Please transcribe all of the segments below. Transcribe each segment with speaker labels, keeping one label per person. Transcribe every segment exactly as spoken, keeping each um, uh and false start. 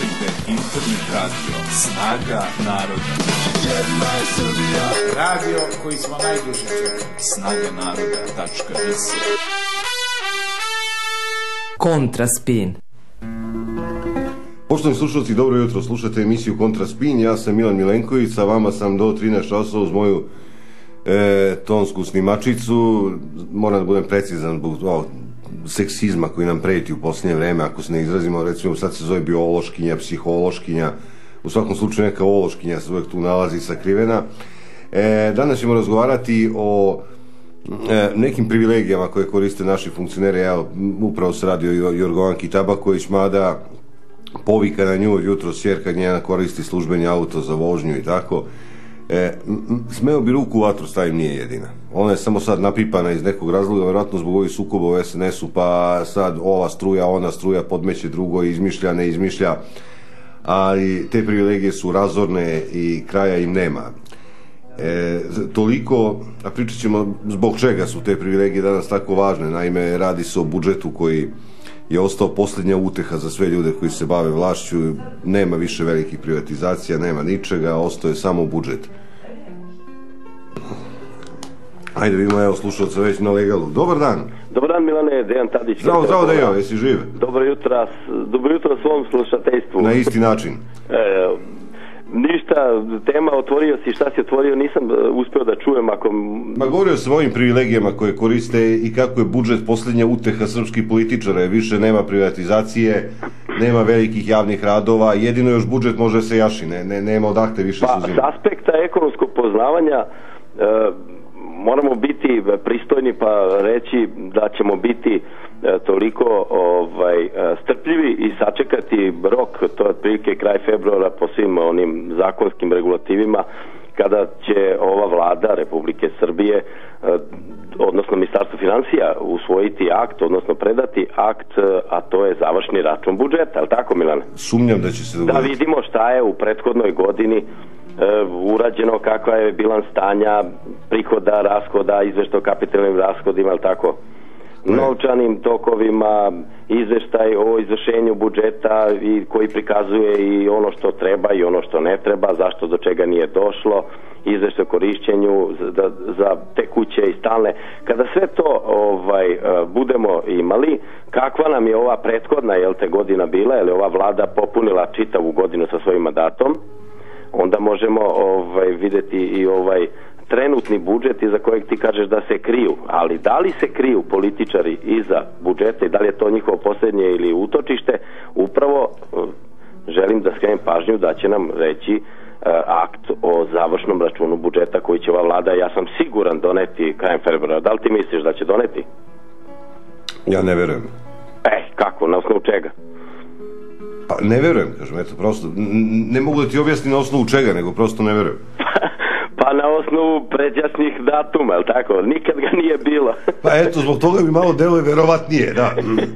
Speaker 1: Slušajte internet radio Snaga naroda. Radio koji smo najduže čekali. snaga naroda tačka es.
Speaker 2: Kontraspin.
Speaker 3: Poštovani slušalci, dobro jutro, slušate emisiju Kontraspin, ja sam Milan Milenković, sa vama sam do trinaest časova uz moju e, tonsku snimačicu. Moram da budem precizan zbog o, seksizma koji nam preti u posljednje vreme, ako se ne izrazimo, recimo sad se zove biološkinja, psihološkinja, u svakom slučaju neka ološkinja se uvek tu nalazi sakrivena. E, danas ćemo razgovarati o e, nekim privilegijama koje koriste naši funkcioneri. Evo, upravo se radi o Jorgovanki Tabaković, mada povika na nju jutro sjerka njena koristi službeni auto za vožnju i tako. E, smeo bi ruku u vatru stavim, nije jedina. Ona je samo sad napipana iz nekog razloga, vjerojatno zbog ovih sukoba u es en esu, pa sad ova struja, ona struja podmeće drugo, izmišlja, ne izmišlja, ali te privilegije su razorne i kraja im nema. E, toliko, a pričat ćemo zbog čega su te privilegije danas tako važne. Naime, radi se o budžetu koji je ostao posljednja uteha za sve ljude koji se bave vlašću. Nema više velikih privatizacija, nema ničega, ostao je samo budžet. Ajde vidimo, evo slušalca već na legalu. Dobar dan.
Speaker 4: Dobar dan, Milane, Dejan Tadić.
Speaker 3: Zdravo, zdravo Dejo, jesi živ?
Speaker 4: Dobro jutro, dobro jutro svom slušateljstvu.
Speaker 3: Na isti način.
Speaker 4: E, ništa, tema otvorio si, šta si otvorio, nisam uspeo da čujem ako...
Speaker 3: Ma govorio sam o ovim privilegijama koje koriste i kako je budžet posljednja uteha srpskih političara. Više nema privatizacije, nema velikih javnih radova, jedino još budžet može se jaši, ne, ne, nema odakle više
Speaker 4: pa,
Speaker 3: suzima.
Speaker 4: Pa, s aspekta ekonomskog poznavanja e, moramo biti pristojni pa reći da ćemo biti e, toliko ovaj, strpljivi i sačekati rok, to je otprilike kraj februara po svim onim zakonskim regulativima, kada će ova vlada Republike Srbije, e, odnosno Ministarstvo finansija, usvojiti akt, odnosno predati akt, a to je završni račun budžeta, je li tako, Milane?
Speaker 3: Sumnjam da će se dogoditi.
Speaker 4: Da vidimo šta je u prethodnoj godini Uh, urađeno, kakva je bilans stanja, prihoda, rashoda, izveštaj o kapitalnim rashodima, ali tako, ne. novčanim tokovima, izveštaj o izvršenju budžeta i koji prikazuje i ono što treba i ono što ne treba, zašto do čega nije došlo, izveštaj o korišćenju za, za tekuće i stalne. Kada sve to ovaj, budemo imali, kakva nam je ova prethodna jel te godina bila, je li ova vlada popunila čitavu godinu sa svojim mandatom, onda možemo ovaj, vidjeti i ovaj trenutni budžet iza kojeg ti kažeš da se kriju. Ali da li se kriju političari iza budžeta i da li je to njihovo posljednje ili utočište, upravo želim da skrenem pažnju da će nam reći uh, akt o završnom računu budžeta koji će ova vlada, ja sam siguran, doneti krajem februara. Da li ti misliš da će doneti?
Speaker 3: Ja ne verujem.
Speaker 4: Eh, kako? Na osnovu čega?
Speaker 3: Pa ne verujem, kažem, eto, prosto, ne mogu da ti objasnim na osnovu čega, nego prosto ne verujem.
Speaker 4: Pa na osnovu pređasnih datuma, je tako? Nikad ga nije bilo.
Speaker 3: Pa eto, zbog toga bi malo deluje verovatnije, da.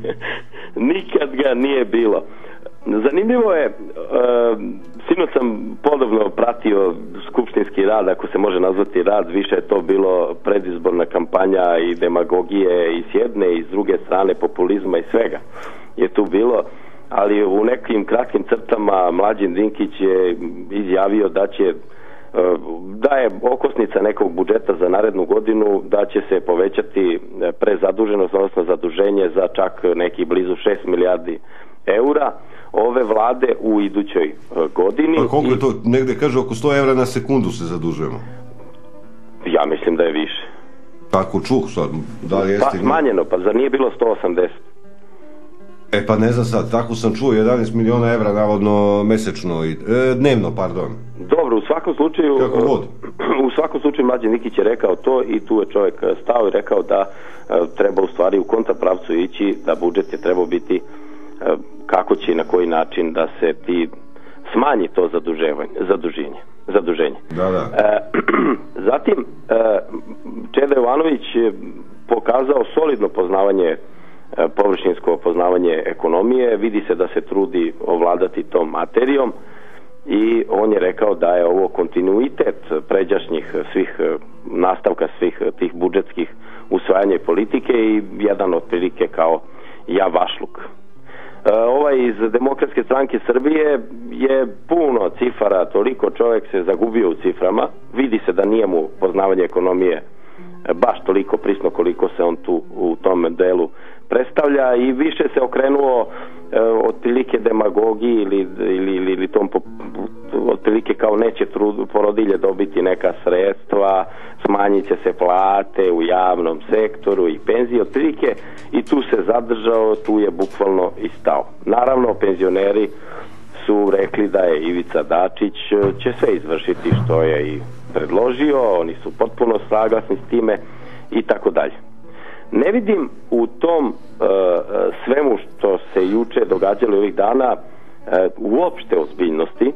Speaker 4: Nikad ga nije bilo. Zanimljivo je, uh, sinoć sam podobno pratio skupštinski rad, ako se može nazvati rad, više je to bilo predizborna kampanja i demagogije i s jedne i s druge strane populizma i svega je tu bilo. Ali u nekim kratkim crtama Mlađan Dinkić je izjavio da će da je okosnica nekog budžeta za narednu godinu da će se povećati prezaduženost, odnosno zaduženje za čak neki blizu šest milijardi eura ove vlade u idućoj godini.
Speaker 3: Pa koliko je to? Negde kaže oko sto evra na sekundu se zadužujemo.
Speaker 4: Ja mislim da je više.
Speaker 3: Tako čuh sad. Da li jeste...
Speaker 4: Pa smanjeno, pa zar nije bilo sto osamdeset?
Speaker 3: E pa ne znam sad, tako sam čuo, jedanaest miliona evra navodno mesečno, i, e, dnevno, pardon.
Speaker 4: Dobro, u svakom slučaju,
Speaker 3: kako god.
Speaker 4: U svakom slučaju Mlađan Dinkić je rekao to i tu je čovjek stao i rekao da e, treba u stvari u kontrapravcu ići, da budžet je trebao biti e, kako će i na koji način da se ti smanji to zaduživanje, zaduženje. zaduženje.
Speaker 3: Da, da.
Speaker 4: E, zatim, e, Čeda Jovanović je pokazao solidno poznavanje, površinsko poznavanje ekonomije, vidi se da se trudi ovladati tom materijom i on je rekao da je ovo kontinuitet pređašnjih svih nastavka svih tih budžetskih usvajanja politike i jedan od prilike kao javašluk. ovaj iz Demokratske stranke Srbije je puno cifara, toliko čovjek se zagubio u ciframa, vidi se da nije mu poznavanje ekonomije baš toliko prisno koliko se on tu u tom delu predstavlja i više se okrenuo e, otprilike demagogiji ili, ili, ili, ili tom po, otprilike kao neće trud, porodilje dobiti neka sredstva, smanjit će se plate u javnom sektoru i penzije otprilike i tu se zadržao, tu je bukvalno i stao. Naravno penzioneri su rekli da je Ivica Dačić će sve izvršiti što je i predložio, oni su potpuno saglasni s time i tako dalje. Ne vidim u tom uh, svemu što se juče događalo ovih dana uh, uopšte ozbiljnosti.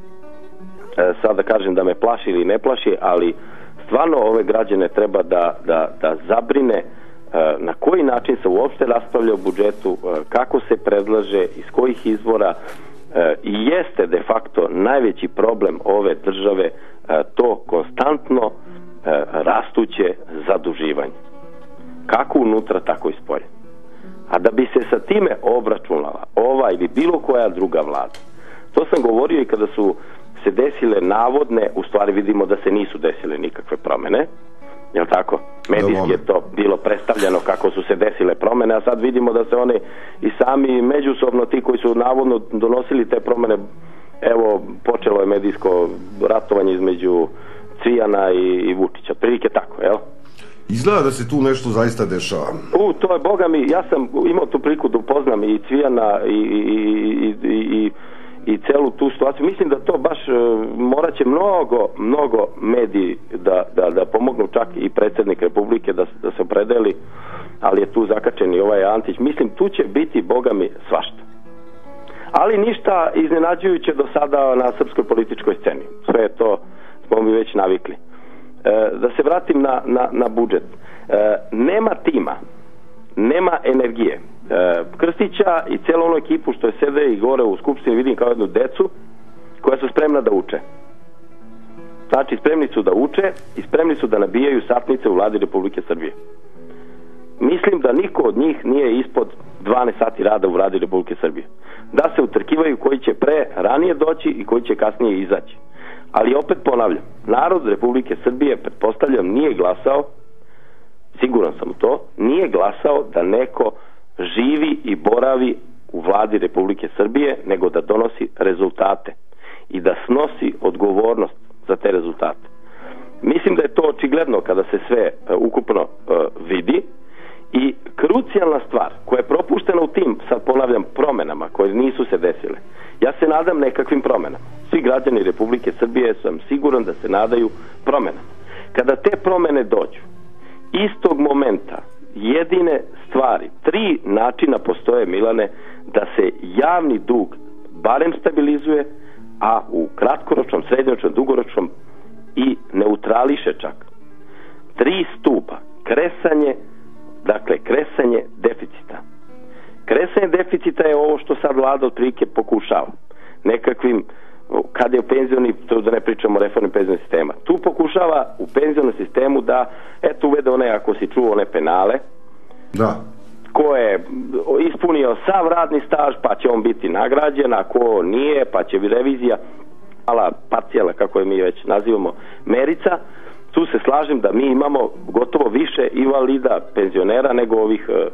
Speaker 4: Uh, sad da kažem da me plaši ili ne plaši, ali stvarno ove građane treba da, da, da zabrine uh, na koji način se uopšte raspravlja o budžetu, uh, kako se predlaže, iz kojih izvora uh, i jeste de facto najveći problem ove države uh, to konstantno uh, rastuće zaduživanje. Kako unutra, tako i spolje. A da bi se sa time obračunala ova ili bilo koja druga vlada, to sam govorio i kada su se desile navodne, u stvari vidimo da se nisu desile nikakve promene, jel tako? Medijski je to bilo predstavljeno kako su se desile promene, a sad vidimo da se one i sami međusobno ti koji su navodno donosili te promene, evo počelo je medijsko ratovanje između Cvijana i, i Vučića, prilike tako, jel?
Speaker 3: Izgleda da se tu nešto zaista dešava.
Speaker 4: U, to je, boga mi, ja sam imao tu priliku da upoznam i Cvijana i, i, i, i, i celu tu situaciju. Mislim da to baš morat će mnogo, mnogo mediji da, da, da pomognu, čak i predsjednik Republike da, da se opredeli, ali je tu zakačen i ovaj Antić. Mislim, tu će biti, boga mi, svašta. Ali ništa iznenađujuće do sada na srpskoj političkoj sceni. Sve je to, smo mi već navikli. Da se vratim na, na, na budžet. E, nema tima, nema energije. E, Krstića i cijelu onu ekipu što je sede i gore u skupštini vidim kao jednu decu koja su spremna da uče. Znači spremni su da uče i spremni su da nabijaju satnice u vladi Republike Srbije. Mislim da niko od njih nije ispod dvanaest sati rada u vladi Republike Srbije. Da se utrkivaju koji će pre ranije doći i koji će kasnije izaći. Ali opet ponavljam, narod Republike Srbije, pretpostavljam, nije glasao, siguran sam u to, nije glasao da neko živi i boravi u vladi Republike Srbije, nego da donosi rezultate i da snosi odgovornost za te rezultate. Mislim da je to očigledno kada se sve uh, ukupno uh, vidi i krucijalna stvar koja je propuštena u tim, sad ponavljam, promenama koje nisu se desile. Ja se nadam nekakvim promenama. Svi građani Republike Srbije sam siguran da se nadaju promenama. Kada te promene dođu, istog momenta jedine stvari, tri načina postoje, Milane, da se javni dug barem stabilizuje, a u kratkoročnom, srednjoročnom, dugoročnom i neutrališe čak. Tri stupa. Kresanje, dakle kresanje deficita. Kresanje deficita je ovo što sad vlada otprilike pokušava. Nekakvim, kad je u penzioni, to da ne pričamo o reformi penzionog sistema, tu pokušava u penzionom sistemu da, eto uvede one, ako si čuo, one penale,
Speaker 3: da,
Speaker 4: ko je ispunio sav radni staž, pa će on biti nagrađen, a ko nije, pa će bi revizija, mala parcijala, kako je mi već nazivamo, merica. Tu se slažem da mi imamo gotovo više invalida, penzionera, nego ovih e,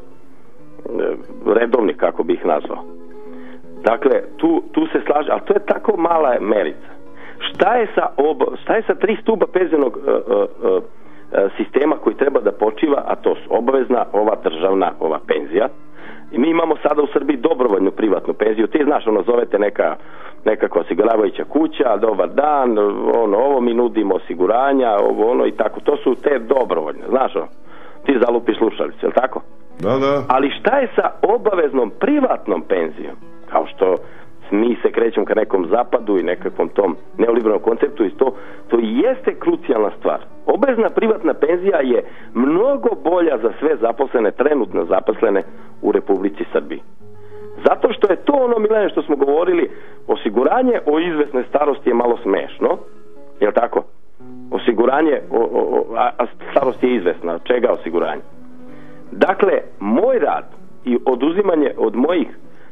Speaker 4: redovnih, kako bih ih nazvao. Dakle, tu, tu se slažem, ali to je tako mala merica. Šta je sa, ob, šta je sa tri stuba penzionog e, e, e, sistema koji treba da počiva, a to su obavezna, ova državna, ova penzija. I mi imamo sada u Srbiji dobrovoljnu privatnu penziju. Ti znaš, ono, zovete neka nekakva osiguravajuća kuća, dobar dan, ono, ovo mi nudimo osiguranja, ovo, ono, i tako. To su te dobrovoljne, znaš, ono, ti zalupiš slušalicu, je li tako?
Speaker 3: Da, da.
Speaker 4: Ali šta je sa obaveznom privatnom penzijom? Kao što mi se krećemo ka nekom zapadu i nekakvom tom neoliberalnom konceptu, i to, to jeste krucijalna stvar. Obavezna privatna penzija je mnogo bolja za sve zaposlene, trenutno zaposlene u Republici Srbiji. Zato što je to ono, Milane, što smo govorili, osiguranje o izvesnoj starosti je malo smešno, je li tako? Osiguranje, o, o, a starost je izvesna, od čega osiguranje? Dakle, moj rad i oduzimanje od mojih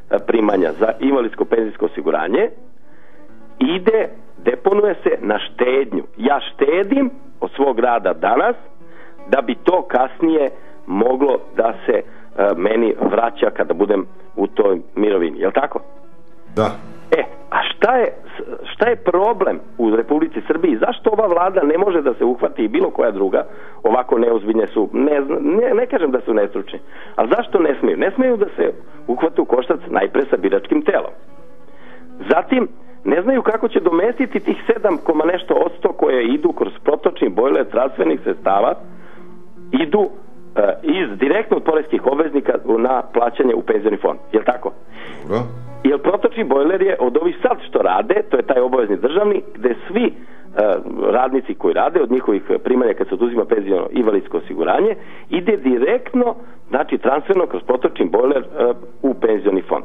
Speaker 4: primanja za invalidsko penzijsko osiguranje ide, deponuje se na štednju. Ja štedim od svog rada danas da bi to kasnije moglo da se uh, meni vraća kada budem u toj mirovini. Je li tako?
Speaker 3: Da.
Speaker 4: E, a šta je, šta je problem u Republici Srbiji? Zašto ova vlada ne može da se uhvati i bilo koja druga? Ovako neozbiljne su, ne, ne, ne kažem da su nestručni, ali zašto ne smiju? Ne smiju da se uhvate u koštac najpre sa biračkim telom. Zatim, ne znaju kako će domestiti tih sedam koma nešto odsto koje idu kroz protočni bojler transfernih sredstava, idu uh, iz direktno od poreskih obveznika na plaćanje u penzioni fond. Je li tako?
Speaker 3: Dobro.
Speaker 4: Jer protočni bojler je od ovih sad što rade, to je taj obavezni državni, gde svi uh, radnici koji rade od njihovih primanja kad se oduzima penzijno invalidsko osiguranje, ide direktno, znači transferno kroz protočni bojler uh, u penzioni fond.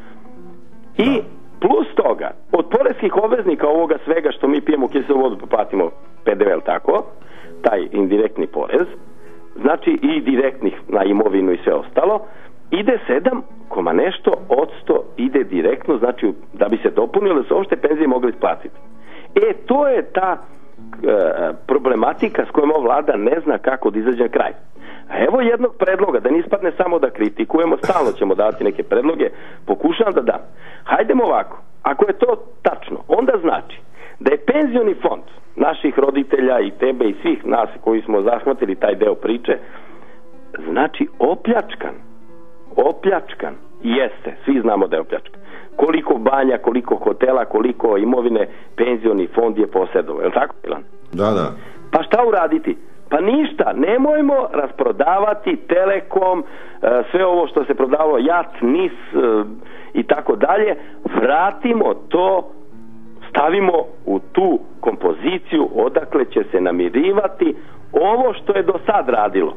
Speaker 4: I plus toga, od poreskih obveznika ovoga svega što mi pijemo kiselu vodu pa platimo P D V, tako, taj indirektni porez, znači i direktnih na imovinu i sve ostalo, ide sedam koma nešto odsto ide direktno, znači da bi se dopunilo da se uopšte penzije mogli isplatiti. E, to je ta e, problematika s kojom ova vlada ne zna kako da izađe na kraj. A evo jednog predloga, da ne ispadne samo da kritikujemo, stalno ćemo davati neke predloge, pokušavam da dam. Hajdemo ovako, ako je to tačno, onda znači da je penzioni fond naših roditelja i tebe i svih nas koji smo zahvatili taj deo priče, znači opljačkan. Opljačkan jeste, svi znamo da je opljačkan. Koliko banja, koliko hotela, koliko imovine penzioni fond je posjedovao, je li tako, Milan?
Speaker 3: Da, da.
Speaker 4: Pa šta uraditi? Pa ništa, nemojmo rasprodavati Telekom, sve ovo što se prodavalo, JAT, NIS i tako dalje, vratimo to, stavimo u tu kompoziciju odakle će se namirivati ovo što je do sad radilo.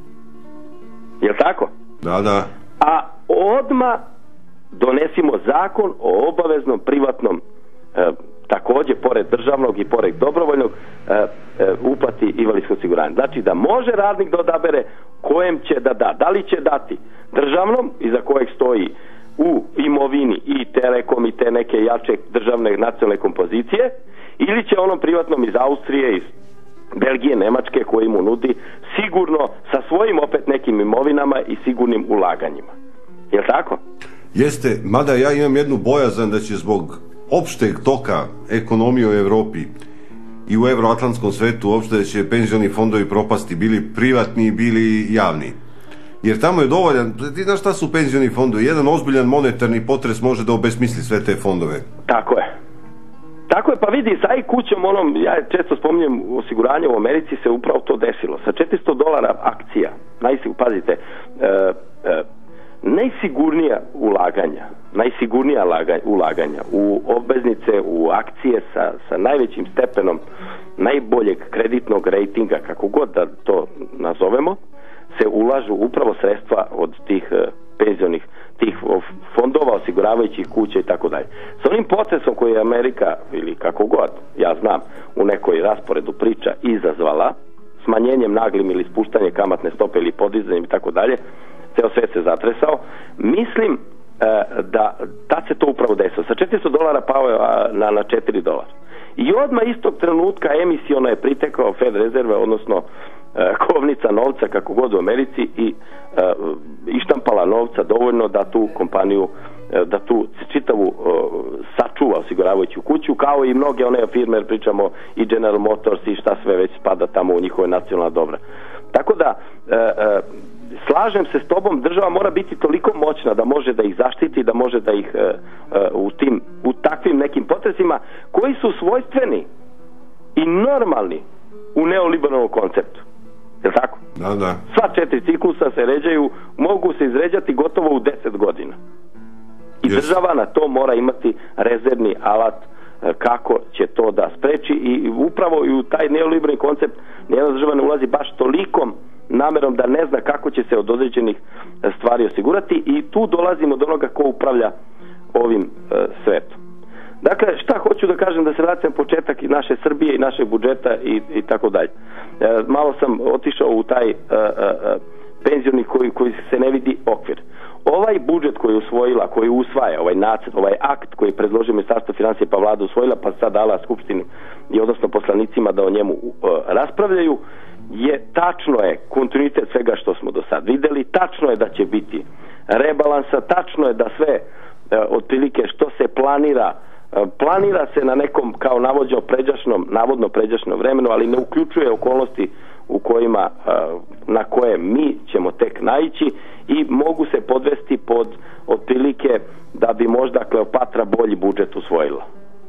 Speaker 4: Je li tako?
Speaker 3: Da, da.
Speaker 4: A odmah donesimo zakon o obaveznom privatnom e, također pored državnog i pored dobrovoljnog e, e, uplati invalidskog osiguranja. Znači da može radnik da odabere kojem će da da. Da li će dati državnom, iza kojeg stoji u imovini i Telekom i te neke jače državne nacionalne kompozicije, ili će onom privatnom iz Austrije, iz Belgije, Nemačke koji mu nudi sigurno sa svojim opet nekim imovinama i sigurnim ulaganjima. Je li tako?
Speaker 3: Jeste, mada ja imam jednu bojazan da će zbog opšteg toka ekonomije u Evropi i u evroatlantskom svetu uopšte da će penzioni fondovi propasti, bili privatni, bili javni. Jer tamo je dovoljan, ti znaš šta su penzioni fondovi, jedan ozbiljan monetarni potres može da obesmisli sve te fondove.
Speaker 4: Tako je. Tako je, pa vidi, sa i kućom onom, ja često spominjem osiguranje u Americi, se upravo to desilo. Sa četiristo dolara akcija, najsigur, pazite, e, e, najsigurnija ulaganja, najsigurnija ulaganja u obveznice, u akcije sa, sa najvećim stepenom najboljeg kreditnog rejtinga, kako god da to nazovemo, se ulažu upravo sredstva od tih e, penzionih, tih fondova, osiguravajućih kuća i tako dalje. Sa onim procesom koji je Amerika, ili kako god, ja znam, u nekoj rasporedu priča izazvala, smanjenjem naglim ili spuštanjem kamatne stope ili podizanjem i tako dalje, ceo svet se zatresao, mislim e, da tad se to upravo desilo. Sa četiristo dolara pao je na, na četiri dolara. I odmah istog trenutka emisiono je pritekao Fed rezerve, odnosno e, kovnica novca, kako god u Americi, i e, ištampala novca dovoljno da tu kompaniju, e, da tu čitavu e, sačuva osiguravajuću kuću, kao i mnoge one firme, pričamo i General Motors i šta sve već spada tamo u njihove nacionalna dobra. Tako da e, e, slažem se s tobom, država mora biti toliko moćna da može da ih zaštiti, da može da ih e, e, u tim, u takvim nekim potresima koji su svojstveni i normalni u neoliberalnom konceptu. Je li tako?
Speaker 3: Da, da. Sva
Speaker 4: četiri ciklusa se ređaju, mogu se izređati gotovo u deset godina. I yes. Država na to mora imati rezervni alat e, kako će to da spreči, i upravo i u taj neoliberalni koncept nijedna država ne ulazi baš tolikom namerom da ne zna kako će se od određenih stvari osigurati, i tu dolazimo do onoga ko upravlja ovim e, svetom. Dakle, šta hoću da kažem, da se vratim početak i naše Srbije i našeg budžeta i, i tako dalje. E, malo sam otišao u taj e, e, penzioni koji, koji se ne vidi okvir. Ovaj budžet koji je usvojila, koji usvaja, ovaj nacrt, ovaj akt koji je predložio Ministarstvo financija pa vlada usvojila pa sad dala Skupštini i odnosno poslanicima da o njemu uh, raspravljaju, je tačno je kontinuitet svega što smo do sad videli, tačno je da će biti rebalansa, tačno je da sve uh, otprilike što se planira uh, planira se na nekom kao navođeno pređašnom, navodno pređašnom vremenu, ali ne uključuje okolnosti u kojima, uh, na koje mi ćemo tek naići i mogu se podvesti pod otprilike da bi možda Kleopatra bolji budžet usvojila.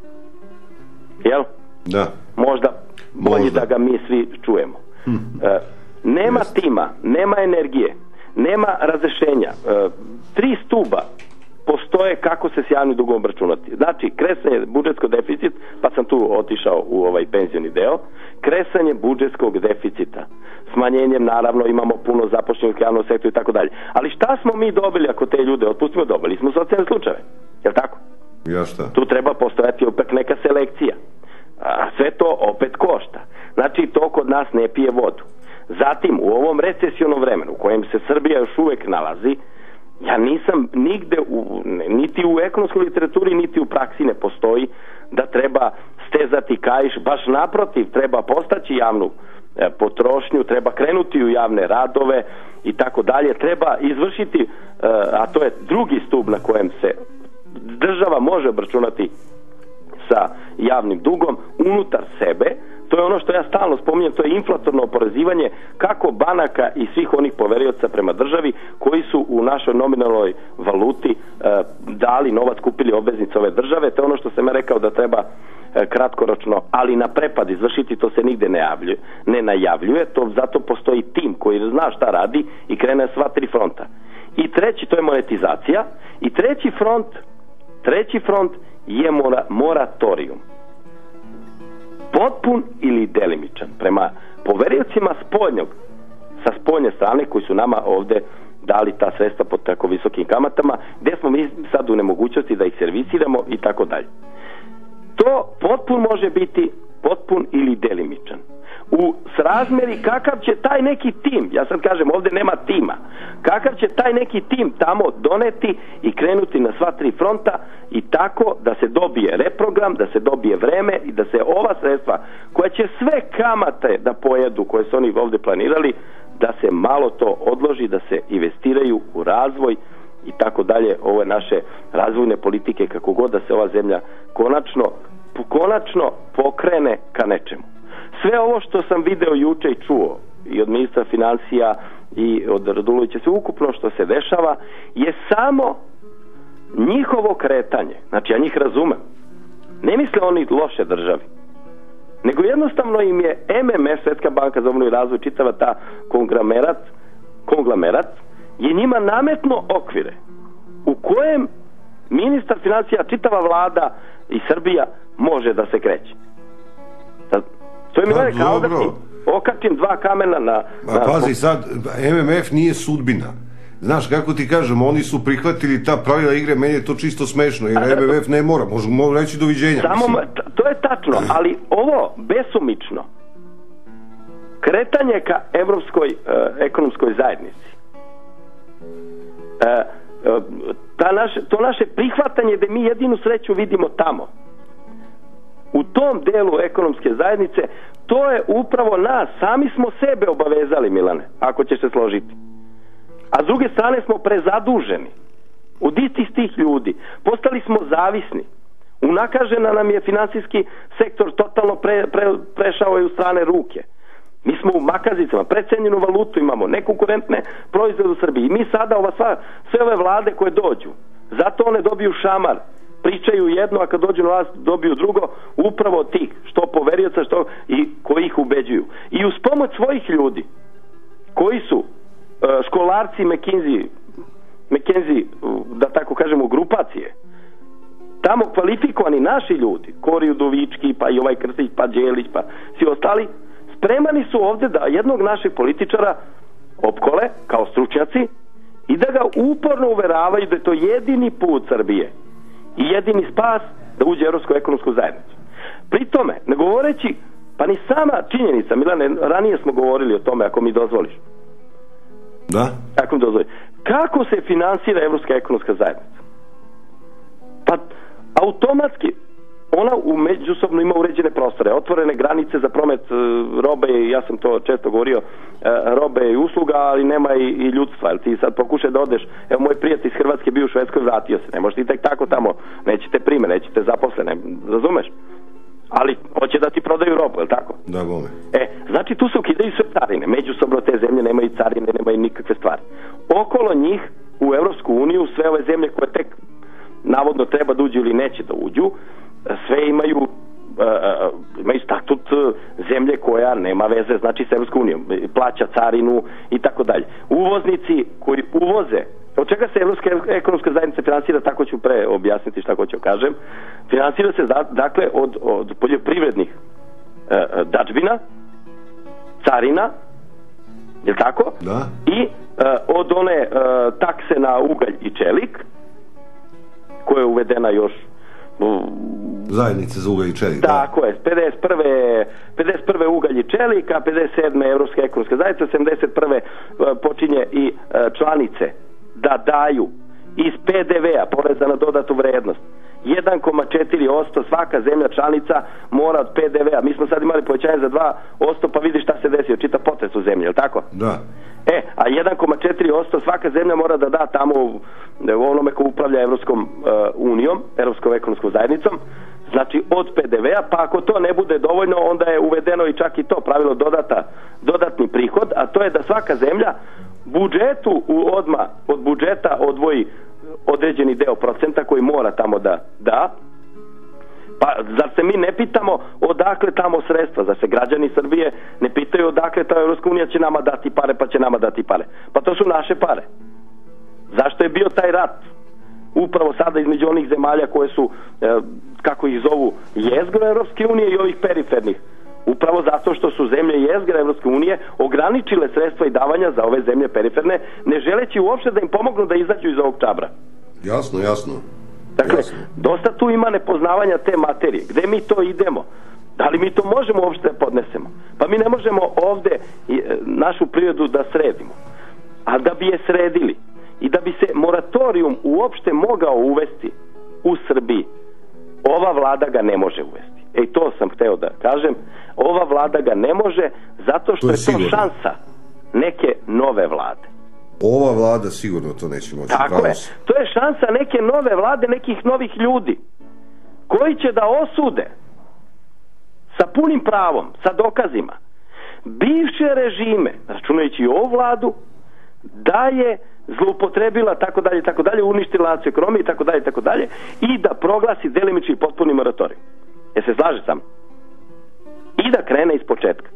Speaker 4: Jel?
Speaker 3: Da.
Speaker 4: Možda bolji
Speaker 3: možda.
Speaker 4: Da ga mi svi čujemo. Hm. Uh, nema Jest. tima, nema energije, nema razrešenja. Uh, tri stuba postoje kako se s javnim dugom obračunati. Znači, kresanje budžetskog deficit, pa sam tu otišao u ovaj penzioni deo, kresanje budžetskog deficita. Smanjenjem, naravno, imamo puno zapošljenih u javnom sektoru i tako dalje. Ali šta smo mi dobili ako te ljude otpustimo? Dobili smo socijalne slučajeve. Jel' tako?
Speaker 3: Ja šta?
Speaker 4: Tu treba postojati opet neka selekcija. A sve to opet košta. Znači, to kod nas ne pije vodu. Zatim, u ovom recesionom vremenu u kojem se Srbija još uvek nalazi, ja nisam nigde, u, niti u ekonomskoj literaturi, niti u praksi ne postoji da treba stezati kaiš, baš naprotiv, treba postaći javnu e, potrošnju, treba krenuti u javne radove i tako dalje, treba izvršiti, e, a to je drugi stup na kojem se država može obračunati sa javnim dugom unutar sebe. To je ono što ja stalno spominjem, to je inflatorno oporezivanje kako banaka i svih onih poverioca prema državi koji su u našoj nominalnoj valuti e, dali novac, kupili obveznice ove države. To je ono što sam ja rekao da treba e, kratkoročno, ali na prepad izvršiti, to se nigde ne, javljuje, ne najavljuje, to zato postoji tim koji zna šta radi i krene sva tri fronta. I treći, to je monetizacija, i treći front, treći front je mora, moratorium. Potpun ili delimičan prema poveriocima spoljnog, sa spoljne strane koji su nama ovde dali ta sredstva pod tako visokim kamatama, gde smo mi sad u nemogućnosti da ih servisiramo i tako dalje. To potpun može biti potpun ili delimičan. U srazmeri kakav će taj neki tim, ja sad kažem ovde nema tima, kakav će taj neki tim tamo doneti i krenuti na sva tri fronta i tako da se dobije reprogram, da se dobije vreme i da se ova sredstva koja će sve kamate da pojedu koje su oni ovde planirali, da se malo to odloži, da se investiraju u razvoj i tako dalje, ove naše razvojne politike, kako god da se ova zemlja konačno, konačno pokrene ka nečemu. Sve ovo što sam video juče i čuo i od ministra financija i od Radulovića, sve ukupno što se dešava je samo njihovo kretanje. Znači, ja njih razumem. Ne misle oni loše državi. Nego jednostavno im je M M F, Svetska banka za obnovu i razvoj, čitava ta konglomerat, konglomerat je njima nametno okvire u kojem ministar financija, čitava vlada i Srbija može da se kreće. Sad, to je mi da, kao da ti okačim dva kamena na...
Speaker 3: A
Speaker 4: na...
Speaker 3: pazi sad, M M F nije sudbina. Znaš, kako ti kažem, oni su prihvatili ta pravila igre, meni je to čisto smešno, jer M M F ne mora, možemo reći doviđenja. Samo,
Speaker 4: to je tačno, ali ovo besumično kretanje ka evropskoj uh, ekonomskoj zajednici, uh, uh, ta naše, to naše prihvatanje da mi jedinu sreću vidimo tamo, u tom delu ekonomske zajednice, to je upravo nas, sami smo sebe obavezali, Milane, ako ćeš se složiti. A s druge strane smo prezaduženi od istih tih ljudi. Postali smo zavisni. Unakažena nam je finansijski sektor, totalno pre, pre, prešao je u strane ruke. Mi smo u makazicama, precenjenu valutu imamo, nekonkurentne proizvode u Srbiji. Mi sada, ova sva, sve ove vlade koje dođu, zato one dobiju šamar, pričaju jedno, a kad dođu na vlast dobiju drugo, upravo tih, što poverioca, što i koji ih ubeđuju. I uz pomoć svojih ljudi, koji su školarci McKinsey, McKinsey, da tako kažemo, grupacije, tamo kvalifikovani naši ljudi, Kori Udovički, pa i ovaj Krstić, pa Đelić, pa svi ostali, spremani su ovde da jednog našeg političara opkole kao stručnjaci i da ga uporno uveravaju da je to jedini put Srbije i jedini spas da uđe u Evropsku ekonomsku zajednicu. Pri tome, ne govoreći, pa ni sama činjenica, Milane, ranije smo govorili o tome, ako mi dozvoliš,
Speaker 3: Da?
Speaker 4: Ako mi dozvoli. Kako se finansira Evropska ekonomska zajednica? Pa automatski ona u međusobno ima uređene prostore, otvorene granice za promet e, robe, ja sam to često govorio, e, robe i usluga, ali nema i, i ljudstva. Jel ti sad pokušaj da odeš, evo moj prijatelj iz Hrvatske bio u Švedskoj, vratio se, ne možeš ti tek tako tamo, nećete prime, nećete zaposlene, razumeš? Ali hoće da ti prodaju robu, jel tako?
Speaker 3: Da, gome.
Speaker 4: E, znači tu se ukidaju sve carine, međusobno te zemlje nemaju carine, nemaju nikakve stvari. Okolo njih u Evropsku uniju sve ove zemlje koje tek navodno treba da uđu ili neće da uđu, sve imaju uh, imaju statut zemlje koja nema veze, znači s Evropskom unijom, plaća carinu i tako dalje. Uvoznici koji uvoze, od čega se Evropska ekonomska zajednica finansira, tako ću pre objasniti šta hoću kažem, finansira se dakle od, od poljoprivrednih uh, dažbina, carina, je li tako?
Speaker 3: Da.
Speaker 4: I uh, od one uh, takse na ugalj i čelik, koja je uvedena još
Speaker 3: zajednice za ugalj i čelik.
Speaker 4: Tako je, pedeset prve pedeset prve ugalj i čelik, a pedeset sedme Evropska ekonomska zajednica, sedamdeset prve počinje i članice da daju iz P D V-a, poreza na dodatu vrednost, jedan zarez četiri posto svaka zemlja članica mora od P D V-a. Mi smo sad imali povećanje za dva posto, pa vidi šta se desio, čita potres u zemlji, je li tako?
Speaker 3: Da.
Speaker 4: E, a jedan zarez četiri posto svaka zemlja mora da da tamo u, u onome ko upravlja Evropskom uh, unijom, Evropskom ekonomskom zajednicom, znači od P D V-a, pa ako to ne bude dovoljno, onda je uvedeno i čak i to pravilo dodata, dodatni prihod, a to je da svaka zemlja budžetu u odma od budžeta odvoji određeni deo procenta koji mora tamo da da. Pa zar se mi ne pitamo odakle tamo sredstva? Zar se građani Srbije ne pitaju odakle ta Evropska unija će nama dati pare, pa će nama dati pare? Pa to su naše pare. Zašto je bio taj rat? Upravo sada između onih zemalja koje su, e, kako ih zovu, jezgro Evropske unije i ovih perifernih. Upravo zato što su zemlje jezgra Evropske unije ograničile sredstva i davanja za ove zemlje periferne, ne želeći uopšte da im pomognu da izađu iz ovog čabra.
Speaker 3: Jasno, jasno.
Speaker 4: Dakle,
Speaker 3: jasno.
Speaker 4: Dosta tu ima nepoznavanja te materije. Gde mi to idemo? Da li mi to možemo uopšte da podnesemo? Pa mi ne možemo ovde našu prirodu da sredimo. A da bi je sredili i da bi se moratorijum uopšte mogao uvesti u Srbiji, ova vlada ga ne može uvesti. E, to sam hteo da kažem. Ova vlada ga ne može zato što
Speaker 3: to je,
Speaker 4: je to šansa neke nove vlade.
Speaker 3: Ova vlada sigurno to neće moći.
Speaker 4: Tako je. To je šansa neke nove vlade, nekih novih ljudi koji će da osude sa punim pravom, sa dokazima, bivše režime, računajući i ovu vladu, da je zloupotrebila tako dalje, tako dalje, uništila naciju ekonomije i tako dalje, tako dalje, i da proglasi delimični i potpuni moratorij. Je se slaže sam? I da krene iz početka.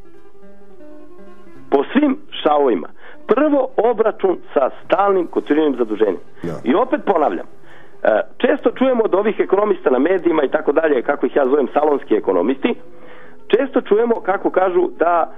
Speaker 4: Po svim šavovima. Prvo obračun sa stalnim kontinuiranim zaduženjem.
Speaker 3: Ja.
Speaker 4: I opet ponavljam, često čujemo od ovih ekonomista na medijima i tako dalje, kako ih ja zovem salonski ekonomisti, često čujemo kako kažu da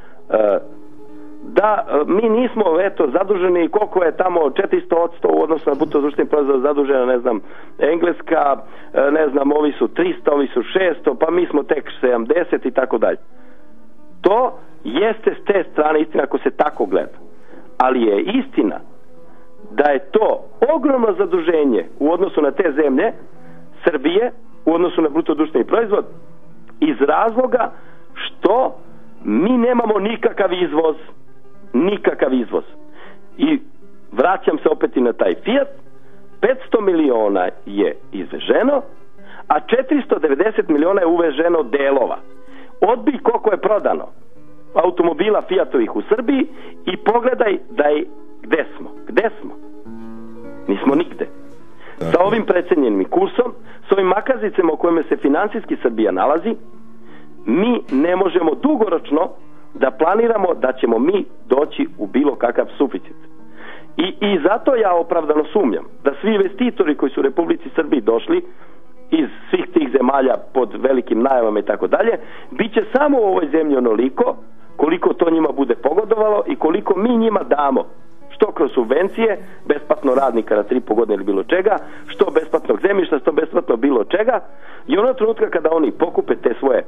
Speaker 4: da mi nismo eto zaduženi, koliko je tamo četiristo posto u odnosu na bruto društveni proizvod zadužena, ne znam, Engleska, ne znam, ovi su tristo, ovi su šesto, pa mi smo tek sedamdeset i tako dalje. To jeste s te strane istina ako se tako gleda. Ali je istina da je to ogromno zaduženje u odnosu na te zemlje Srbije, u odnosu na bruto društveni proizvod, iz razloga što mi nemamo nikakav izvoz. Nikakav izvoz. I vraćam se opet i na taj Fiat, petsto miliona je izveženo, a četiristo devedeset miliona je uveženo delova. Odbij koliko je prodano automobila Fiatovih u Srbiji i pogledaj da je, gde smo? Gde smo? Nismo nigde. Sa ovim precenjenim kursom, sa ovim makazicama u kojima se finansijski Srbija nalazi, mi ne možemo dugoročno da planiramo da ćemo mi doći u bilo kakav suficit. I, i zato ja opravdano sumnjam da svi investitori koji su u Republici Srbiji došli iz svih tih zemalja pod velikim najavama i tako dalje, bit će samo u ovoj zemlji onoliko koliko to njima bude pogodovalo i koliko mi njima damo, što kroz subvencije, besplatno radnika na tri i po godine ili bilo čega, što besplatnog zemljišta, što besplatno bilo čega, i ono trenutka kada oni pokupe te svoje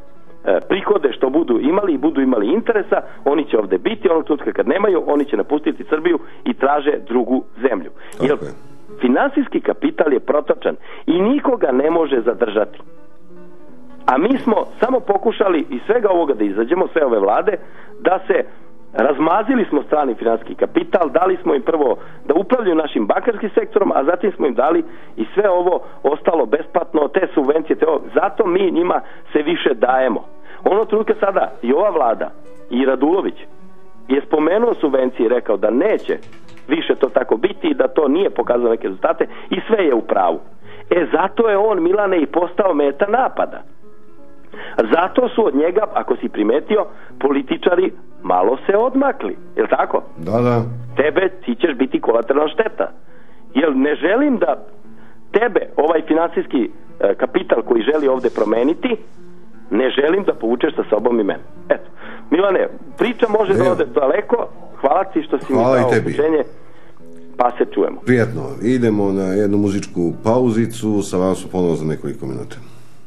Speaker 4: prihode što budu imali i budu imali interesa, oni će ovde biti, onog trenutka kad nemaju, oni će napustiti Srbiju i traže drugu zemlju. Jer
Speaker 3: okay.
Speaker 4: Finansijski kapital je protočan i nikoga ne može zadržati. A mi smo samo pokušali iz svega ovoga da izađemo, sve ove vlade, da se razmazili smo strani finansijski kapital, dali smo im prvo da upravljaju našim bankarskim sektorom, a zatim smo im dali i sve ovo ostalo besplatno, te subvencije, te ovo. Zato mi njima se više dajemo. Ono trenutka sada i ova vlada i Radulović je spomenuo subvencije i rekao da neće više to tako biti i da to nije pokazalo neke rezultate i sve je u pravu. E zato je on, Milane, i postao meta napada. Zato su od njega, ako si primetio, političari malo se odmakli. Jel' tako?
Speaker 3: Da, da.
Speaker 4: Tebe, ti ćeš biti kolateralna šteta. Jer ne želim da tebe, ovaj finansijski e, kapital koji želi ovde promeniti, ne želim da povučeš sa sobom i mene. Eto. Milane, priča može da ode daleko. Hvala ti što si
Speaker 3: Hvala
Speaker 4: mi dao upućenje. Pa se čujemo.
Speaker 3: Prijatno. Idemo na jednu muzičku pauzicu. Sa vam su ponovo za nekoliko minuta.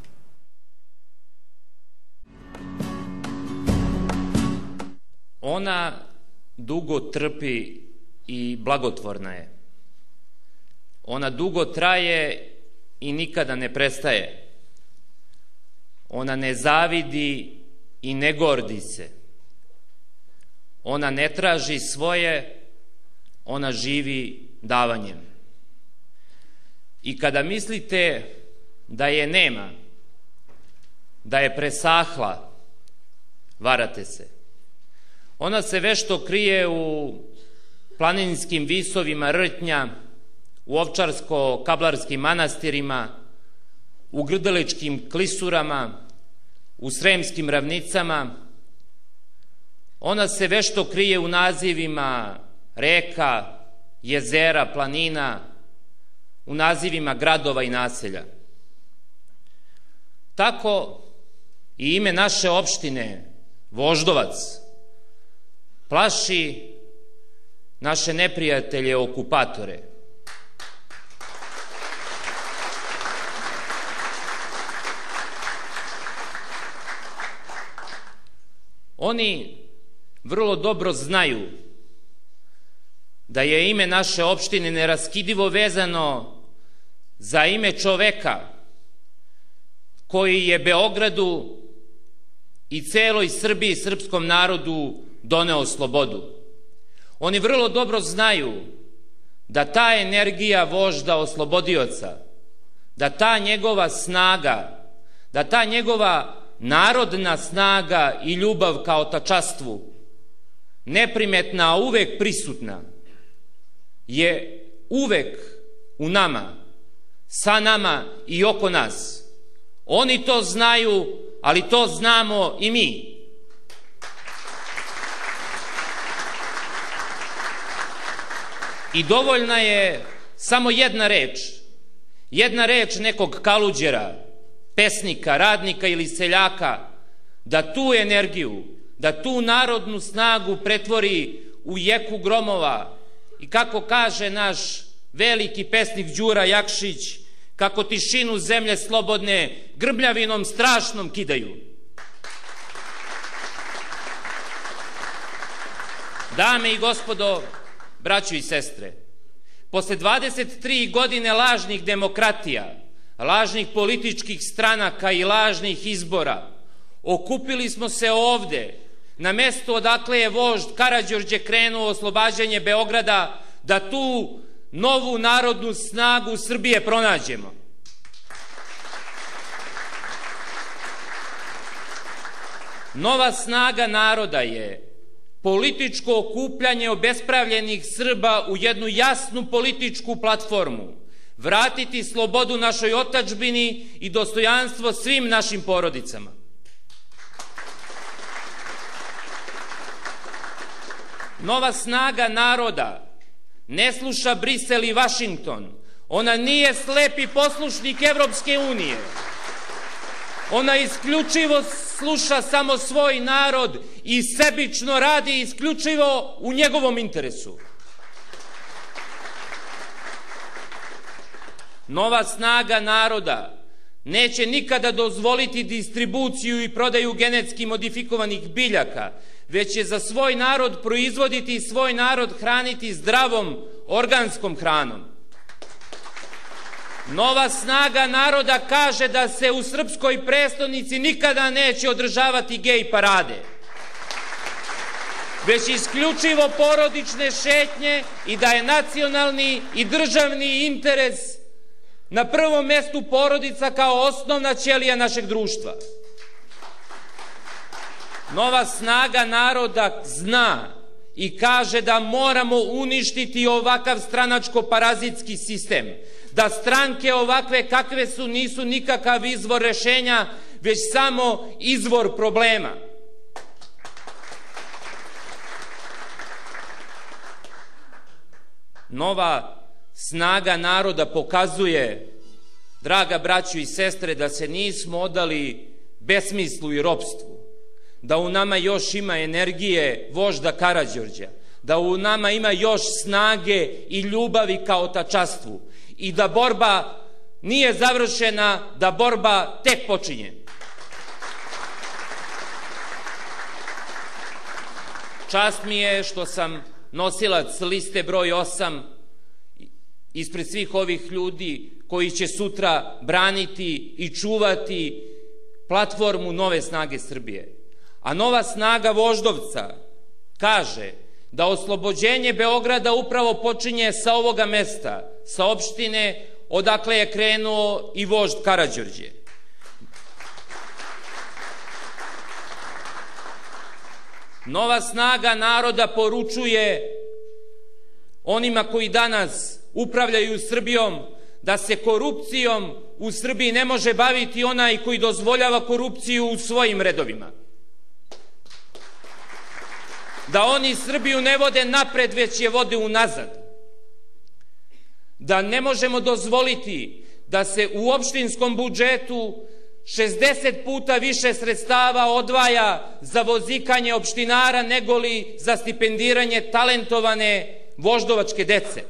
Speaker 5: Ona dugo trpi i blagotvorna je. Ona dugo traje i nikada ne prestaje. Ona ne zavidi i ne gordi se. Ona ne traži svoje, ona živi davanjem. I kada mislite da je nema, da je presahla, varate se. Ona se vešto krije u planinskim visovima rtnja, u ovčarsko-kablarskim manastirima, u grdeličkim klisurama, u sremskim ravnicama. Ona se vešto krije u nazivima reka, jezera, planina, u nazivima gradova i naselja. Tako i ime naše opštine, Voždovac, plaši naše neprijatelje, okupatore. Oni vrlo dobro znaju da je ime naše opštine neraskidivo vezano za ime čoveka koji je Beogradu i celoj Srbiji, srpskom narodu doneo slobodu. Oni vrlo dobro znaju da ta energija vožda oslobodioca, da ta njegova snaga, da ta njegova narodna snaga i ljubav ka otačastvu, neprimetna, a uvek prisutna, je uvek u nama, sa nama i oko nas. Oni to znaju, ali to znamo i mi. I dovoljna je samo jedna reč, jedna reč nekog kaluđera, pesnika, radnika ili seljaka, da tu energiju, da tu narodnu snagu pretvori u jeku gromova i kako kaže naš veliki pesnik Đura Jakšić, kako tišinu zemlje slobodne grbljavinom strašnom kidaju. Dame i gospodo, braćo i sestre, posle dvadeset tri godine lažnih demokratija, lažnih političkih stranaka i lažnih izbora, okupili smo se ovde, na mesto odakle je vožd Karađorđe krenuo oslobađanje Beograda, da tu novu narodnu snagu Srbije pronađemo. Nova snaga naroda je političko okupljanje obespravljenih Srba u jednu jasnu političku platformu, vratiti slobodu našoj otadžbini i dostojanstvo svim našim porodicama. Nova snaga naroda ne sluša Brisel i Vašington. Ona nije slepi poslušnik Evropske unije. Ona isključivo sluša samo svoj narod i sebično radi isključivo u njegovom interesu. Nova snaga naroda neće nikada dozvoliti distribuciju i prodaju genetski modifikovanih biljaka, već će za svoj narod proizvoditi i svoj narod hraniti zdravom, organskom hranom. Nova snaga naroda kaže da se u srpskoj prestonici nikada neće održavati gej parade, već isključivo porodične šetnje i da je nacionalni i državni interes na prvom mestu porodica kao osnovna ćelija našeg društva. Nova snaga naroda zna i kaže da moramo uništiti ovakav stranačko-parazitski sistem, da stranke ovakve kakve su nisu nikakav izvor rešenja, već samo izvor problema. Nova snaga naroda pokazuje, draga braćo i sestre, da se nismo odali besmislu i ropstvu, da u nama još ima energije vožda Karađorđa, da u nama ima još snage i ljubavi ka otačastvu i da borba nije završena, da borba tek počinje. Čast mi je što sam nosilac liste broj osam ispred svih ovih ljudi koji će sutra braniti i čuvati platformu Nove snage Srbije. A Nova snaga Voždovca kaže da oslobođenje Beograda upravo počinje sa ovoga mesta, sa opštine odakle je krenuo i vožd Karađorđe. Nova snaga naroda poručuje onima koji danas upravljaju Srbijom da se korupcijom u Srbiji ne može baviti onaj koji dozvoljava korupciju u svojim redovima. Da oni Srbiju ne vode napred, već je vode unazad. Da ne možemo dozvoliti da se u opštinskom budžetu šezdeset puta više sredstava odvaja za vozikanje opštinara negoli za stipendiranje talentovane voždovačke dece.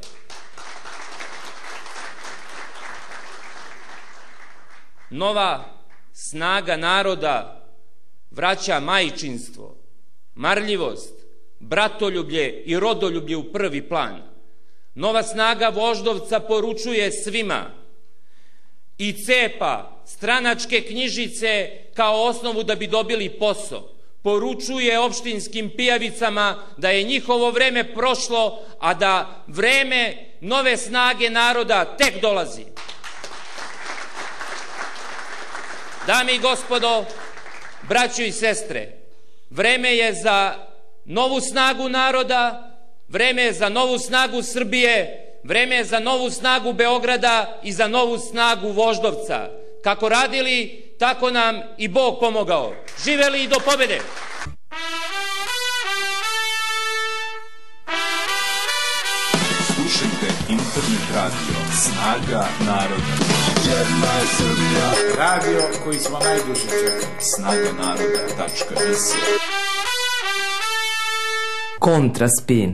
Speaker 5: Nova snaga naroda vraća majčinstvo, marljivost, bratoljublje i rodoljublje u prvi plan. Nova snaga Voždovca poručuje svima i cepa stranačke knjižice kao osnovu da bi dobili posao. Poručuje opštinskim pijavicama da je njihovo vreme prošlo, a da vreme nove snage naroda tek dolazi. Dame i gospodo, braćo i sestre, vreme je za novu snagu naroda, vreme je za novu snagu Srbije, vreme je za novu snagu Beograda i za novu snagu Voždovca. Kako radili, tako nam i Bog pomogao. Živeli i do pobede!
Speaker 1: Slušajte internet radio Snaga naroda. Jedna je Srbija. Radio koji smo najduže čekali. snaga naroda tačka es.
Speaker 2: Kontraspin.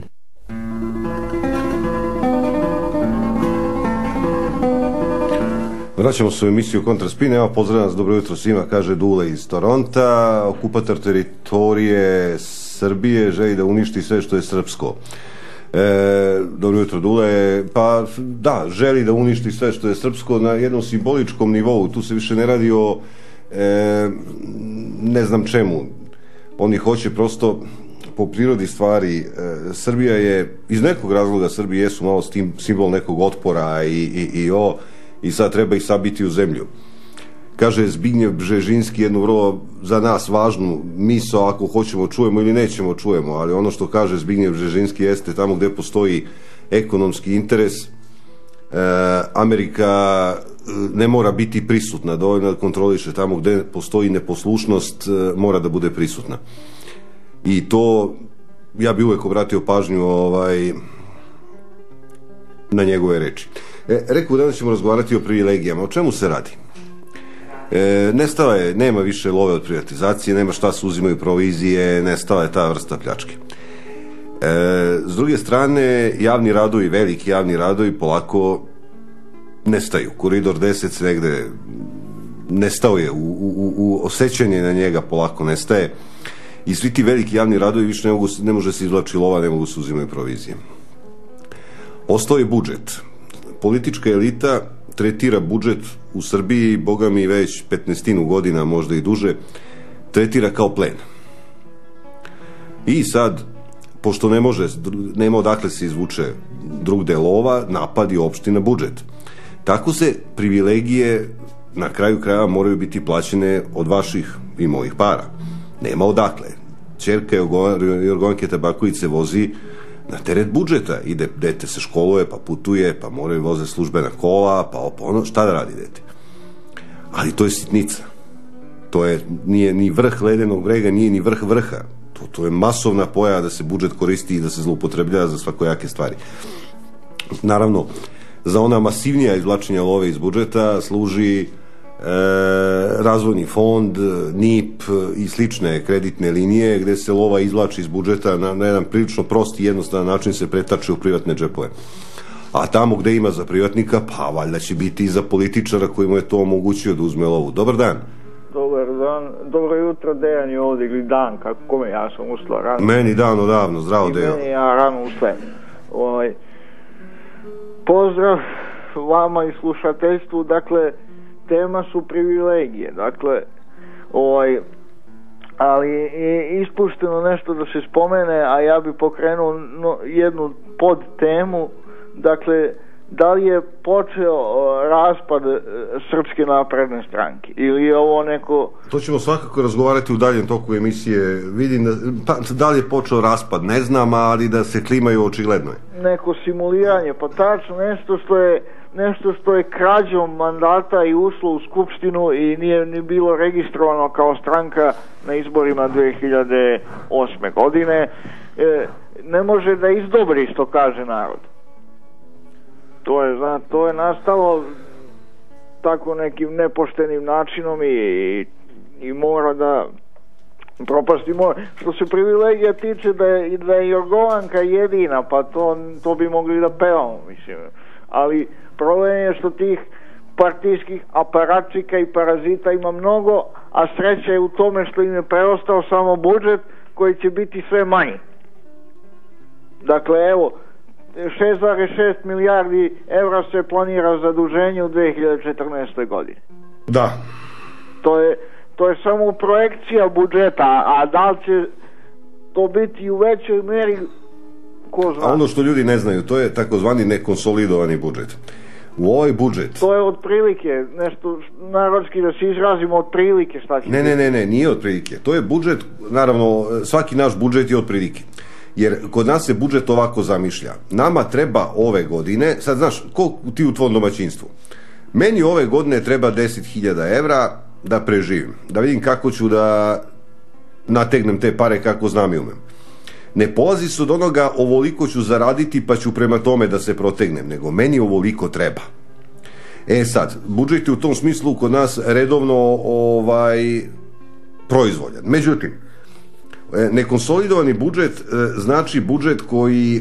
Speaker 3: Vraćamo se u emisiju Kontraspin. Evo, pozdravljam vas, dobro jutro svima, kaže Dule iz Toronta. Okupator teritorije Srbije želi da uništi sve što je srpsko. E, dobro jutro, Dule. Pa da, želi da uništi sve što je srpsko na jednom simboličkom nivou. Tu se više ne radi o e, ne znam čemu. Oni hoće prosto po prirodi stvari. E, Srbija je, iz nekog razloga Srbije jesu malo simbol nekog otpora i, i, i o i sad treba ih sabiti u zemlju. Kaže Zbignjev Bžežinski jednu vrlo za nas važnu misao, ako hoćemo čujemo ili nećemo čujemo, ali ono što kaže Zbignjev Bžežinski jeste tamo gde postoji ekonomski interes, e, Amerika ne mora biti prisutna, dovoljno da kontroliše. Tamo gde postoji neposlušnost, e, mora da bude prisutna. I to, ja bi uvek obratio pažnju ovaj, na njegove reči. E, rekao, danas ćemo razgovarati o privilegijama. O čemu se radi? E, nestala je, nema više love od privatizacije, nema šta se uzimaju provizije, nestala je ta vrsta pljačke. E, s druge strane, javni radovi, veliki javni radovi polako nestaju. Koridor deset se negde nestao je, u, u, u osjećanje na njega polako nestaje i svi ti veliki javni radovi više ne, mogu, ne može se izvlači lova, ne mogu se uzimati provizije. Ostao je budžet. Politička elita tretira budžet u Srbiji, boga mi već petnaestinu godina, možda i duže, tretira kao plen. I sad, pošto ne može, nema odakle se izvuče drugde lova, napadi opština budžet. Tako se privilegije na kraju kraja moraju biti plaćene od vaših i mojih para. Nema odakle. Ćerka Jorgovanke Tabaković se vozi na teret budžeta. Ide, dete se školuje, pa putuje, pa moraju voze službena kola, pa ono, šta da radi dete? Ali to je sitnica. To je, nije ni vrh ledenog brega, nije ni vrh vrha. To, to je masovna pojava da se budžet koristi i da se zloupotrebljava za svakojake stvari. Naravno, za ona masivnija izvlačenja love iz budžeta služi e, razvojni fond, N I P i slične kreditne linije gde se lova izvlači iz budžeta na, na jedan prilično prost i jednostavan način se pretače u privatne džepove. A tamo gde ima za privatnika, pa valjda će biti i za političara koji mu je to omogućio da uzme lovu. Dobar dan.
Speaker 6: Dobar dan, dobro jutro, Dejan je ovdje, ili dan, kako kome, ja sam ustao rano.
Speaker 3: Meni dan odavno, zdravo Dejan.
Speaker 6: I meni ja rano ustajem. Ovaj, pozdrav vama i slušateljstvu, dakle, tema su privilegije, dakle, ovaj, ali je ispušteno nešto da se spomene, a ja bi pokrenuo no, jednu pod temu, dakle, da li je počeo raspad Srpske napredne stranke ili je ovo neko...
Speaker 3: To ćemo svakako razgovarati u daljem toku emisije. Vidim da, pa, da li je počeo raspad, ne znam, ali da se klimaju očigledno je.
Speaker 6: Neko simuliranje, pa tačno nešto što je nešto što je krađom mandata i ušlo u Skupštinu i nije ni bilo registrovano kao stranka na izborima dve hiljade osme godine, e, ne može da izdobri, što kaže narod. To je, zna, to je nastalo tako nekim nepoštenim načinom i, i, i mora da propasti mora. Što se privilegija tiče da je, da je Jorgovanka jedina, pa to, to bi mogli da pevamo, mislim. Ali problem je što tih partijskih aparatčika i parazita ima mnogo, a sreća je u tome što im je preostao samo budžet koji će biti sve manji. Dakle, evo, šest zarez šest milijardi evra se planira zaduženje u dve hiljade četrnaestoj godini.
Speaker 3: Da.
Speaker 6: To je, to je samo projekcija budžeta, a da li će to biti u većoj meri, ko zna.
Speaker 3: A ono što ljudi ne znaju, to je takozvani nekonsolidovani budžet. U ovaj budžet...
Speaker 6: To je otprilike, nešto narodski da se izrazimo otprilike šta će...
Speaker 3: Ne, ne, ne, ne, nije otprilike. To je budžet, naravno, svaki naš budžet je otprilike. Jer kod nas se budžet ovako zamišlja. Nama treba ove godine, sad znaš, ko ti u tvom domaćinstvu? Meni ove godine treba deset hiljada evra da preživim. Da vidim kako ću da nategnem te pare kako znam i umem. Ne polazi se od onoga ovoliko ću zaraditi pa ću prema tome da se protegnem, nego meni ovoliko treba. E sad, budžet je u tom smislu kod nas redovno ovaj, proizvoljan. Međutim, nekonsolidovani budžet znači budžet koji e,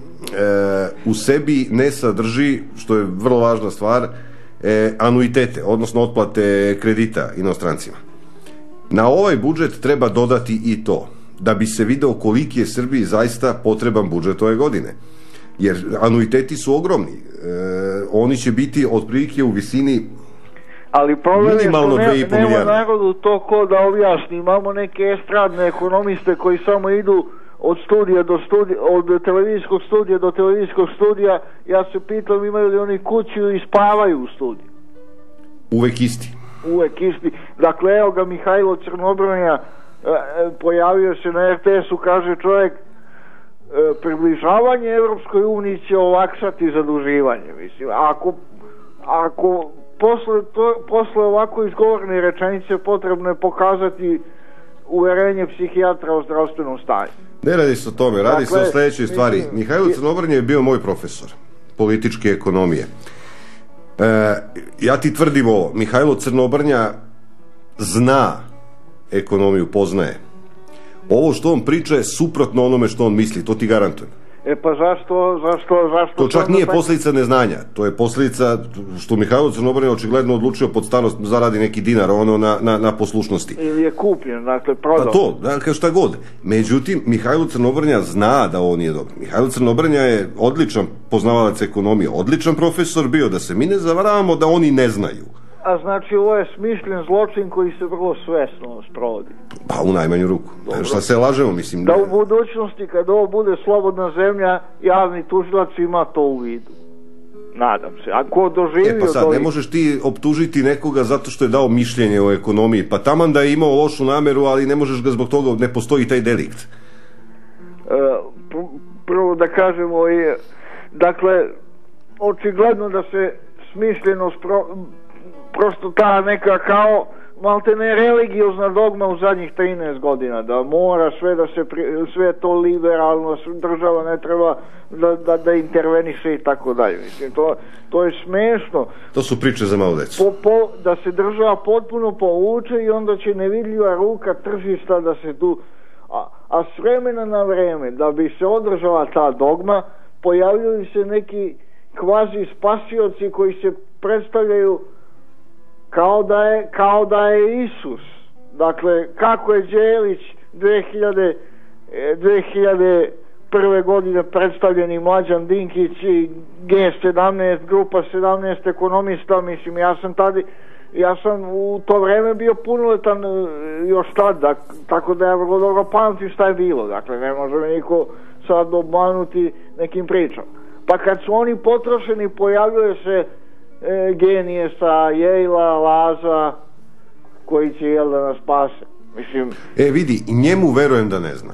Speaker 3: u sebi ne sadrži, što je vrlo važna stvar, e, anuitete, odnosno otplate kredita inostrancima. Na ovaj budžet treba dodati i to, da bi se video koliki je Srbiji zaista potreban budžet ove godine. Jer anuiteti su ogromni. E, oni će biti otprilike u visini
Speaker 6: ali problem je što ne, nema narodu to ko da objasni. Imamo neke estradne ekonomiste koji samo idu od studija do studija, od televizijskog studija do televizijskog studija. Ja se pitam imaju li oni kuću ili spavaju u studiju.
Speaker 3: Uvek isti.
Speaker 6: Uvek isti. Dakle, evo ga Mihajlo Crnobranja, pojavio se na er te esu, kaže čovjek, približavanje Evropskoj uniji će olakšati zaduživanje. Mislim, ako, ako posle, to, posle ovako izgovorne rečenice potrebno je pokazati uverenje psihijatra o zdravstvenom stanju.
Speaker 3: Ne radi se o tome, radi dakle, se o sledećoj stvari. Mislim, Mihajlo Crnobrnja je bio moj profesor političke ekonomije. E, ja ti tvrdim ovo, Mihajlo Crnobrnja zna ekonomiju, poznaje. Ovo što on priča je suprotno onome što on misli, to ti garantujem.
Speaker 6: E pa zašto, zašto, zašto...
Speaker 3: To čak nije
Speaker 6: taj...
Speaker 3: posljedica neznanja, to je posljedica što Mihajlo Crnobrnja očigledno odlučio pod starost zaradi neki dinar ono na, na, na poslušnosti.
Speaker 6: Ili je kupljen, dakle prodao.
Speaker 3: Pa to, dakle šta god. Međutim, Mihajlo Crnobrnja zna da ovo nije dobro. Mihajlo Crnobrnja je odličan poznavalac ekonomije, odličan profesor bio, da se mi ne zavaravamo da oni ne znaju.
Speaker 6: A znači ovo je smišljen zločin koji se vrlo svesno sprovodi.
Speaker 3: Pa u najmanju ruku. Dobro. Šta se lažemo, mislim.
Speaker 6: Da u budućnosti kad ovo bude slobodna zemlja, javni tužilac ima to u vidu. Nadam se. Ako doživio...
Speaker 3: E pa sad, ne možeš ti optužiti nekoga zato što je dao mišljenje o ekonomiji. Pa taman da je imao lošu nameru, ali ne možeš ga zbog toga, ne postoji taj delikt.
Speaker 6: E, pr- prvo da kažemo je, dakle, očigledno da se smišljeno spro... prosto ta neka kao maltene religiozna dogma u zadnjih trinaest godina, da mora sve da se pri, sve to liberalno, država ne treba da, da, da interveniše i tako dalje. Mislim, to, to je smešno.
Speaker 3: To su priče za malo decu.
Speaker 6: Po, po, da se država potpuno povuče i onda će nevidljiva ruka tržišta da se tu... A, a s vremena na vreme, da bi se održala ta dogma, pojavljuju se neki kvazi spasioci koji se predstavljaju kao da je, kao da je Isus. Dakle, kako je Đelić dve hiljade prve godine predstavljeni Mlađan Dinkić i G sedamnaest, grupa sedamnaest ekonomista, mislim, ja sam tada, ja sam u to vreme bio punoletan još tada, tako da ja vrlo dobro pamtim šta je bilo. Dakle, ne može me niko sad obmanuti nekim pričama. Pa kad su oni potrošeni, pojavljuje se E, genije sa Yale-a, Laza, koji će jel da nas spase. Mislim...
Speaker 3: E vidi, njemu verujem da ne zna.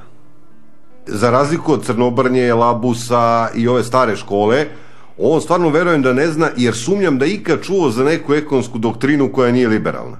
Speaker 3: Za razliku od Crnobrnje, Labusa i ove stare škole, on stvarno verujem da ne zna, jer sumnjam da ikad čuo za neku ekonomsku doktrinu koja nije liberalna.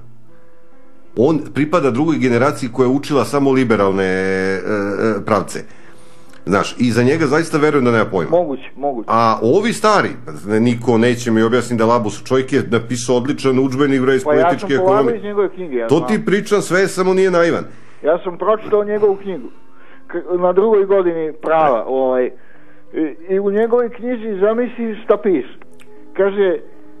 Speaker 3: On pripada drugoj generaciji koja je učila samo liberalne e, e, pravce. Znaš, i za njega zaista verujem da nema pojma.
Speaker 6: Moguće, moguće.
Speaker 3: A ovi stari, niko neće mi objasniti da Labus čovjek je napisao odličan udžbenik iz
Speaker 6: pa
Speaker 3: političke
Speaker 6: ja
Speaker 3: ekonomije.
Speaker 6: Iz njegove knjige, ja
Speaker 3: to
Speaker 6: znam.
Speaker 3: ti pričam sve, samo nije naivan.
Speaker 6: Ja sam pročitao njegovu knjigu na drugoj godini prava, ovaj, i, i u njegovoj knjizi zamisli šta piše. Kaže,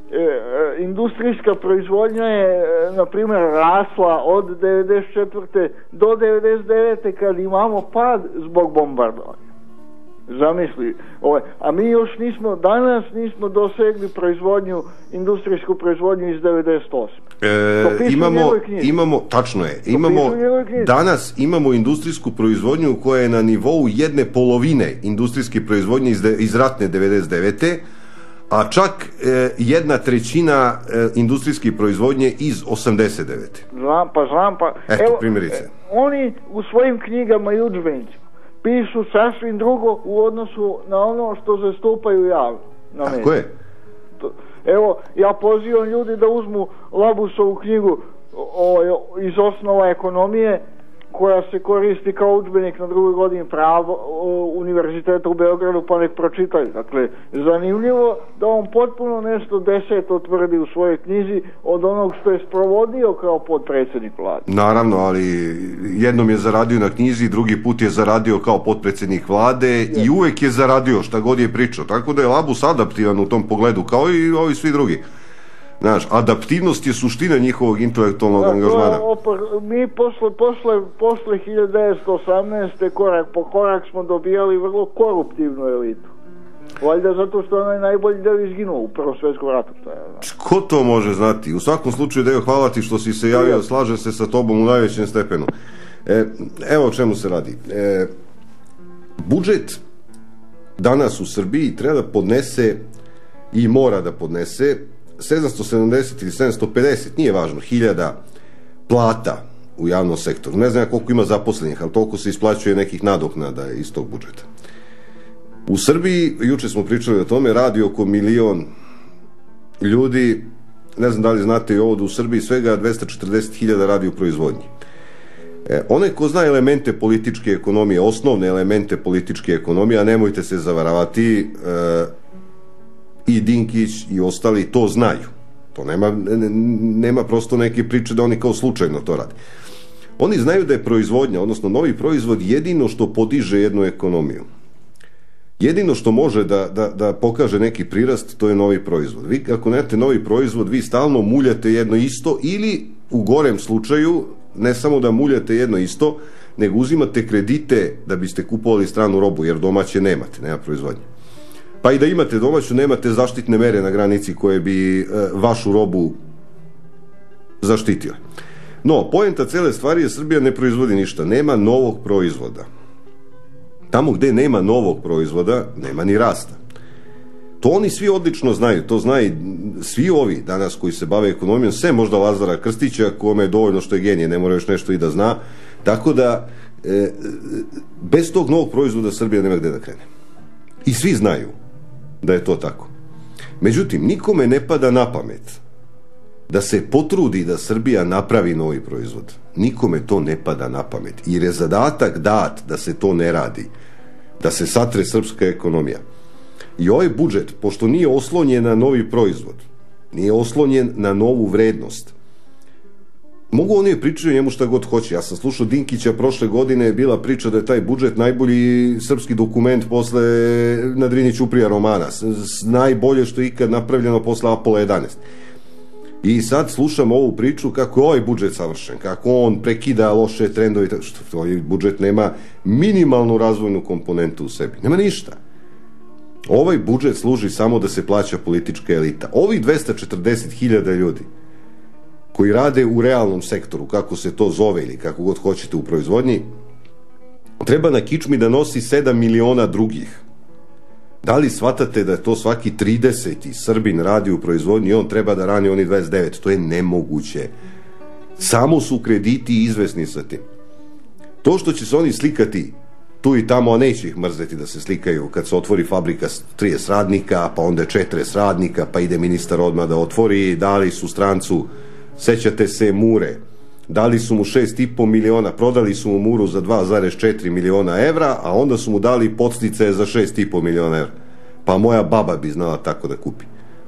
Speaker 6: e, industrijska proizvodnja je, na primjer, rasla od devedeset četvrte do devedeset devete kad imamo pad zbog bombardovanja. Zamisli, ovaj, a mi još nismo, danas nismo dosegli proizvodnju, industrijsku proizvodnju iz devedeset osme.
Speaker 3: E, imamo, imamo, tačno je, imamo, danas imamo industrijsku proizvodnju koja je na nivou jedne polovine industrijske proizvodnje iz, de, iz ratne devedeset devete, a čak e, jedna trećina e, industrijske proizvodnje iz osamdeset devete.
Speaker 6: Znam, pa znam, pa...
Speaker 3: Eto,
Speaker 6: evo,
Speaker 3: primjerice.
Speaker 6: E, oni u svojim knjigama i udžbenicima pišu sasvim drugo u odnosu na ono što zastupaju javno.
Speaker 3: Tako je.
Speaker 6: To, evo, ja pozivam ljudi da uzmu Labusovu knjigu o, o, iz osnova ekonomije, koja se koristi kao udžbenik na drugoj godini prava Univerziteta u Beogradu, pa nek pročitaju. Dakle, zanimljivo da on potpuno nešto deseto tvrdi u svojoj knjizi od onog što je sprovodio kao potpredsjednik vlade.
Speaker 3: Naravno, ali jednom je zaradio na knjizi, drugi put je zaradio kao potpredsjednik vlade je. I uvek je zaradio šta god je pričao. Tako da je Labus adaptivan u tom pogledu, kao i ovi svi drugi. Znaš, adaptivnost je suština njihovog intelektualnog angažmana.
Speaker 6: Mi posle, posle, posle hiljadu devetsto osamnaeste korak po korak smo dobijali vrlo koruptivnu elitu. Valjda zato što onaj najbolji deo izginuo u Prvom svjetskom ratu.
Speaker 3: Ko to može znati? U svakom slučaju, Deo, hvala ti što si se javio, slažem se sa tobom u najvećem stepenu. E, evo o čemu se radi. E, budžet danas u Srbiji treba da podnese i mora da podnese sedamsto sedamdeset ili sedamsto pedeset, nije važno, hiljada plata u javnom sektoru. Ne znam koliko ima zaposlenih, ali toliko se isplaćuje nekih nadoknada iz tog budžeta. U Srbiji, juče smo pričali o tome, radi oko milion ljudi, ne znam da li znate i ovo, da u Srbiji svega dvesta četrdeset hiljada radi u proizvodnji. E, onaj ko zna elemente političke ekonomije, osnovne elemente političke ekonomije, a nemojte se zavaravati, e, i Dinkić i ostali to znaju. To nema, nema prosto neke priče da oni kao slučajno to rade. Oni znaju da je proizvodnja, odnosno novi proizvod, jedino što podiže jednu ekonomiju. Jedino što može da, da, da pokaže neki prirast, to je novi proizvod. Vi ako nemate novi proizvod, vi stalno muljate jedno isto ili u gorem slučaju, ne samo da muljate jedno isto, nego uzimate kredite da biste kupovali stranu robu, jer domaće nemate, nema proizvodnje. Pa i da imate domaću, nemate zaštitne mere na granici koje bi e, vašu robu zaštitile. No, poenta cele stvari je Srbija ne proizvodi ništa, nema novog proizvoda. Tamo gde nema novog proizvoda, nema ni rasta. To oni svi odlično znaju, to znaju svi ovi danas koji se bave ekonomijom, sve možda Lazara Krstića, kome je dovoljno što je genije, ne mora još nešto i da zna. Tako da, e, bez tog novog proizvoda Srbija nema gde da krene. I svi znaju da je to tako. Međutim, nikome ne pada na pamet da se potrudi da Srbija napravi novi proizvod. Nikome to ne pada na pamet. Jer je zadatak dat da se to ne radi. Da se satre srpska ekonomija. I ovaj budžet, pošto nije oslonjen na novi proizvod, nije oslonjen na novu vrednost, mogu oni pričaju o njemu šta god hoće. Ja sam slušao Dinkića prošle godine, je bila priča da je taj budžet najbolji srpski dokument posle na Drini Ćuprija romana. Najbolje što je ikad napravljeno posle Apollo jedanaest. I sad slušam ovu priču kako je ovaj budžet savršen, kako on prekida loše trendove. Što ovaj budžet nema minimalnu razvojnu komponentu u sebi. Nema ništa. Ovaj budžet služi samo da se plaća politička elita. Ovih dvesta četrdeset hiljada ljudi koji rade u realnom sektoru, kako se to zove ili kako god hoćete u proizvodnji, treba na kičmi da nosi sedam miliona drugih. Da li shvatate da je to svaki trideseti Srbin radi u proizvodnji i on treba da rani oni dvadeset devet? To je nemoguće. Samo su krediti izvesni sa tim. To što će se oni slikati tu i tamo, a neće ih mrzeti da se slikaju kad se otvori fabrika s trideset radnika, pa onda četrdeset radnika, pa ide ministar odmah da otvori, dali su strancu, sećate se Mure, dali su mu šest i po miliona, prodali su mu Muru za dva zarez četiri miliona evra, a onda su mu dali podsticaje za šest i po miliona evra. Pa moja baba bi znala tako da kupi.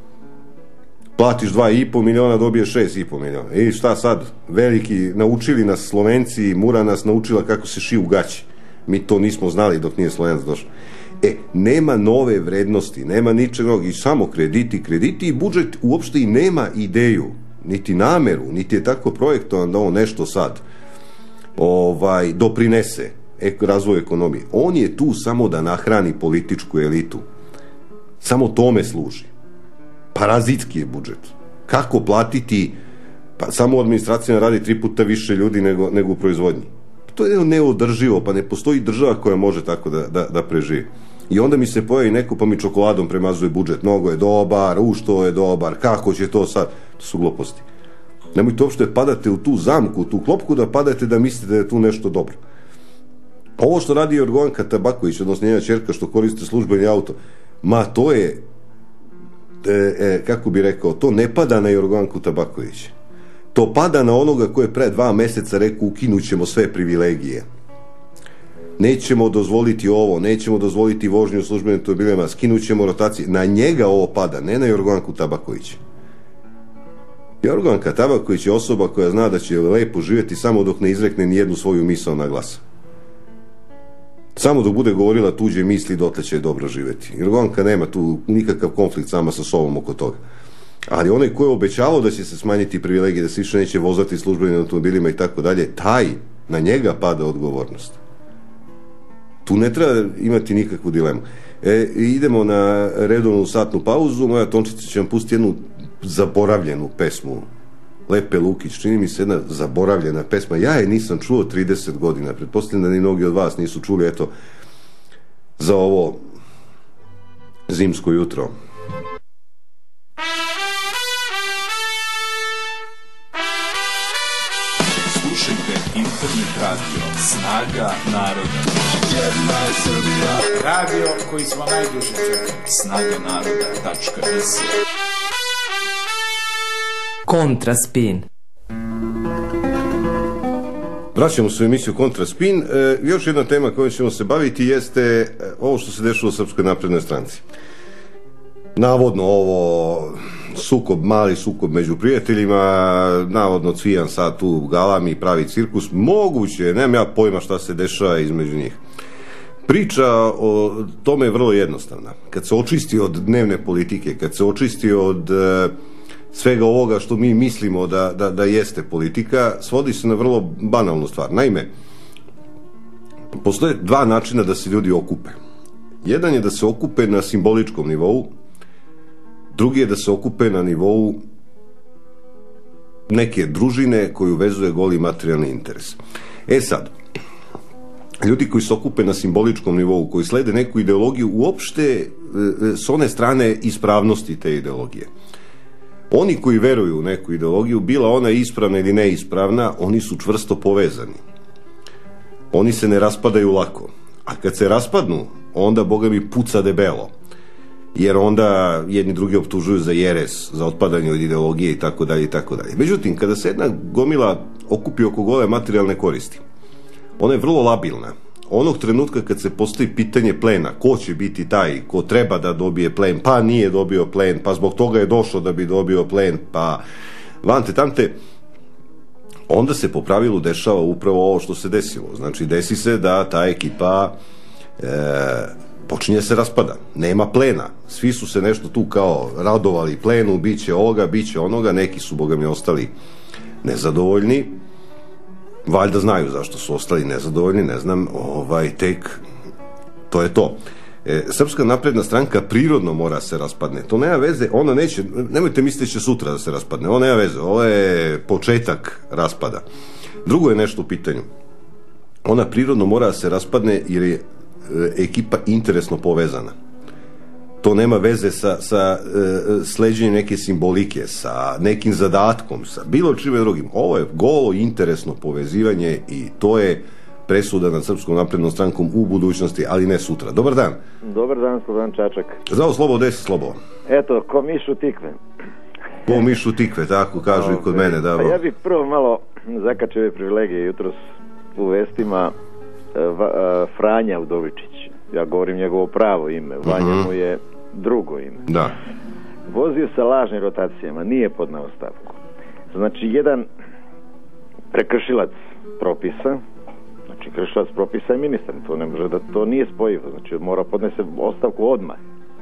Speaker 3: Platiš dva i po miliona, dobiješ šest i po miliona. I šta sad? Veliki, naučili nas Slovenci, Mura nas naučila kako se šiju gaći. Mi to nismo znali dok nije Slovenac došao. E, nema nove vrednosti, nema ničeg novog, i samo krediti, krediti, i budžet uopšte i nema ideju, niti nameru, niti je tako projektovan da on nešto sad ovaj, doprinese razvoju ekonomije. On je tu samo da nahrani političku elitu. Samo tome služi. Parazitski je budžet. Kako platiti? Pa samo administracija radi tri puta više ljudi nego, nego u proizvodnji. To je neodrživo, pa ne postoji država koja može tako da, da, da preživi. I onda mi se pojavi neko pa mi čokoladom premazuje budžet. Mnogo je dobar, u što je dobar, kako će to sad? To su gluposti. Nemojte uopšte padate u tu zamku, u tu klopku da padate da mislite da je tu nešto dobro. Ovo što radi Jorgovanka Tabaković, odnosno njena ćerka što koriste službeni auto, ma to je, e, e, kako bi rekao, to ne pada na Jorgovanku Tabaković. To pada na onoga ko je pre dva meseca rekao ukinut ćemo sve privilegije. Nećemo dozvoliti ovo, nećemo dozvoliti vožnju u službenim automobilima, skinut ćemo rotacije. Na njega ovo pada, ne na Jorgovanku Tabaković. Jorgovanka Tabaković je osoba koja zna da će lepo živjeti samo dok ne izrekne ni jednu svoju misao na glas. Samo dok bude govorila tuđe misli, dotle će dobro živjeti. Jorgovanka nema tu nikakav konflikt sama sa sobom oko toga. Ali onaj ko je obećavao da će se smanjiti privilegije, da se više neće vozati službenim automobilima i tako dalje, taj, na njega pada odgovornost. Tu ne treba imati nikakvu dilemu. E, idemo na redovnu satnu pauzu. Moja Tončica će vam pustiti jednu zaboravljenu pesmu Lepe Lukić, čini mi se jedna zaboravljena pesma. Ja je nisam čuo trideset godina. Pretpostavljam da ni mnogi od vas nisu čuli, eto, za ovo zimsko jutro.
Speaker 1: Slušajte internet radio Snaga naroda. Jedna je Srbija. Radio koji smo najduže čekali. snaga naroda tačka rs.
Speaker 2: Kontraspin.
Speaker 3: Vraćamo se u emisiju Kontraspin. E, još jedna tema kojom ćemo se baviti jeste e, ovo što se dešava u Srpskoj naprednoj stranci. Navodno ovo sukob, mali sukob među prijateljima, navodno Cvijan sad tu galami pravi cirkus. Moguće, nemam ja pojma šta se dešava između njih. Priča o tome je vrlo jednostavna. Kad se očisti od dnevne politike, kad se očisti od e, svega ovoga što mi mislimo da, da, da jeste politika, svodi se na vrlo banalnu stvar. Naime, postoje dva načina da se ljudi okupe. Jedan je da se okupe na simboličkom nivou, drugi je da se okupe na nivou neke družine koju vezuje goli materijalni interes. E sad, ljudi koji se okupe na simboličkom nivou, koji slede neku ideologiju, uopšte s one strane ispravnosti te ideologije. Oni koji veruju u neku ideologiju, bila ona ispravna ili neispravna, oni su čvrsto povezani. Oni se ne raspadaju lako. A kad se raspadnu, onda, boga mi, puca debelo. Jer onda jedni drugi optužuju za jeres, za otpadanje od ideologije i tako dalje i tako dalje. Međutim, kada se jedna gomila okupi oko gole materijalne koristi, ona je vrlo labilna. Onog trenutka kad se postoji pitanje plena, ko će biti taj ko treba da dobije plen, pa nije dobio plen, pa zbog toga je došao da bi dobio plen, pa vante tamte, onda se po pravilu dešava upravo ovo što se desilo. Znači, desi se da ta ekipa e, počinje se raspada. Nema plena. Svi su se nešto tu kao radovali plenu, bit će ovoga, bit će onoga, neki su, boga mi, ostali nezadovoljni. Valjda znaju zašto su ostali nezadovoljni, ne znam, ovaj, tek to je to. E, Srpska napredna stranka prirodno mora se raspadne. To nema veze, ona neće, nemojte misliti da će sutra da se raspadne, ona nema veze, ovo je početak raspada. Drugo je nešto u pitanju. Ona prirodno mora se raspadne jer je e, ekipa interesno povezana. To nema veze sa, sa e, sleđenjem neke simbolike, sa nekim zadatkom, sa bilo čime drugim. Ovo je golo interesno povezivanje i to je presuda nad Srpskom naprednom strankom u budućnosti, ali ne sutra. Dobar dan.
Speaker 7: Dobar dan, Slobodan Čačak.
Speaker 3: Zdravo, Slobo, gde si, Slobo?
Speaker 7: Eto, ko miš u tikve.
Speaker 3: Ko miš u tikve, tako kažu i kod mene. Da,
Speaker 7: pa ja bih prvo malo zakačio ove privilegije jutros u vestima Franja Udovičić. Ja govorim njegovo pravo ime. Vanja mu je drugo ime.
Speaker 3: Da.
Speaker 7: Vozio sa lažnim rotacijama, nije podnao ostavku. Znači, jedan prekršilac propisa, znači kršilac propisa je ministar, to ne može da, to nije spojivo, znači mora podnese ostavku odmah.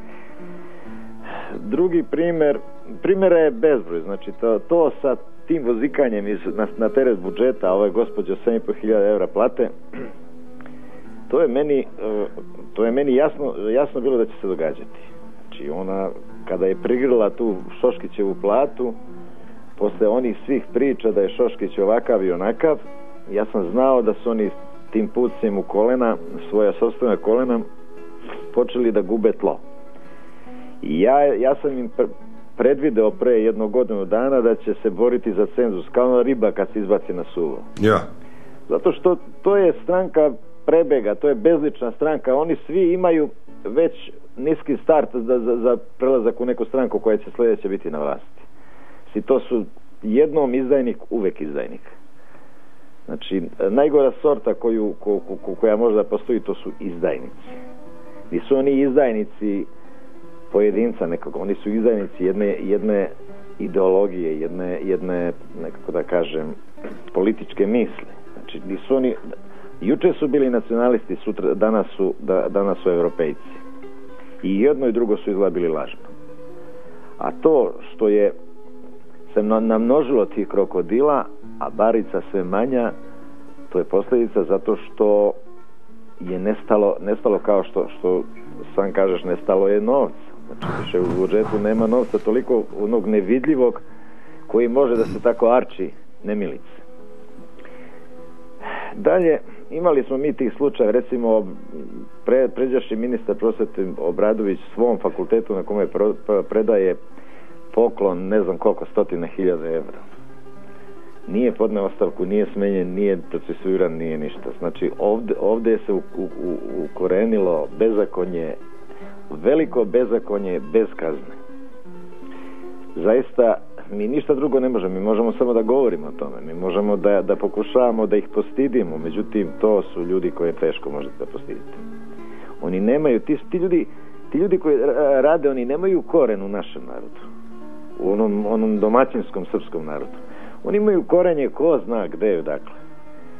Speaker 7: Drugi primer, primjera je bezbroj, znači to, to sa tim vozikanjem iz, na, na teret budžeta, ove gospođe sedam i po hiljada evra plate, to je meni, to je meni jasno, jasno bilo da će se događati. Znači ona, kada je prigrila tu Šoškićevu platu, posle onih svih priča da je Šoškić ovakav i onakav, ja sam znao da su oni tim pucem u kolena, svoja sopstvena kolena, počeli da gube tlo. I ja, ja sam im predvideo pre jednog godinu dana da će se boriti za cenzus, kao riba kad se izbaci na suvo.
Speaker 3: Ja.
Speaker 7: Zato što to je stranka prebega, to je bezlična stranka, oni svi imaju već niski start za, za, za prelazak u neku stranku koja će sljedeće biti na vlasti. I to su jednom izdajnik, uvek izdajnik. Znači, najgora sorta koju, ko, ko, koja možda postoji, to su izdajnici. Nisu oni izdajnici pojedinca nekog, oni su izdajnici jedne, jedne ideologije, jedne, jedne, nekako da kažem, političke misli. Znači, nisu oni, juče su bili nacionalisti, sutra, danas su, da, danas su evropejci. I jedno i drugo su izgleda bili lažno. A to što je se namnožilo tih krokodila, a barica sve manja, to je posljedica zato što je nestalo, nestalo kao što, što sam kažeš, nestalo je novca. Znači, više u budžetu nema novca toliko onog nevidljivog koji može da se tako arči nemilice. Dalje, imali smo mi tih slučaja, recimo pre, pređašnji ministar prosvete Obradović svom fakultetu na kome predaje poklon, ne znam koliko, stotine hiljada evra. Nije podneo ostavku, nije smenjen, nije procesuiran, nije ništa. Znači, ovde, ovde se u, u, ukorenilo bezakonje, veliko bezakonje bez kazne. Zaista, mi ništa drugo ne možemo, mi možemo samo da govorimo o tome, mi možemo da, da pokušavamo da ih postidimo, međutim, to su ljudi koje teško možete da postidite. Oni nemaju, ti, ti, ljudi, ti ljudi koji rade, oni nemaju koren u našem narodu, u onom, onom domaćinskom srpskom narodu. Oni imaju korenje ko zna gde je, dakle.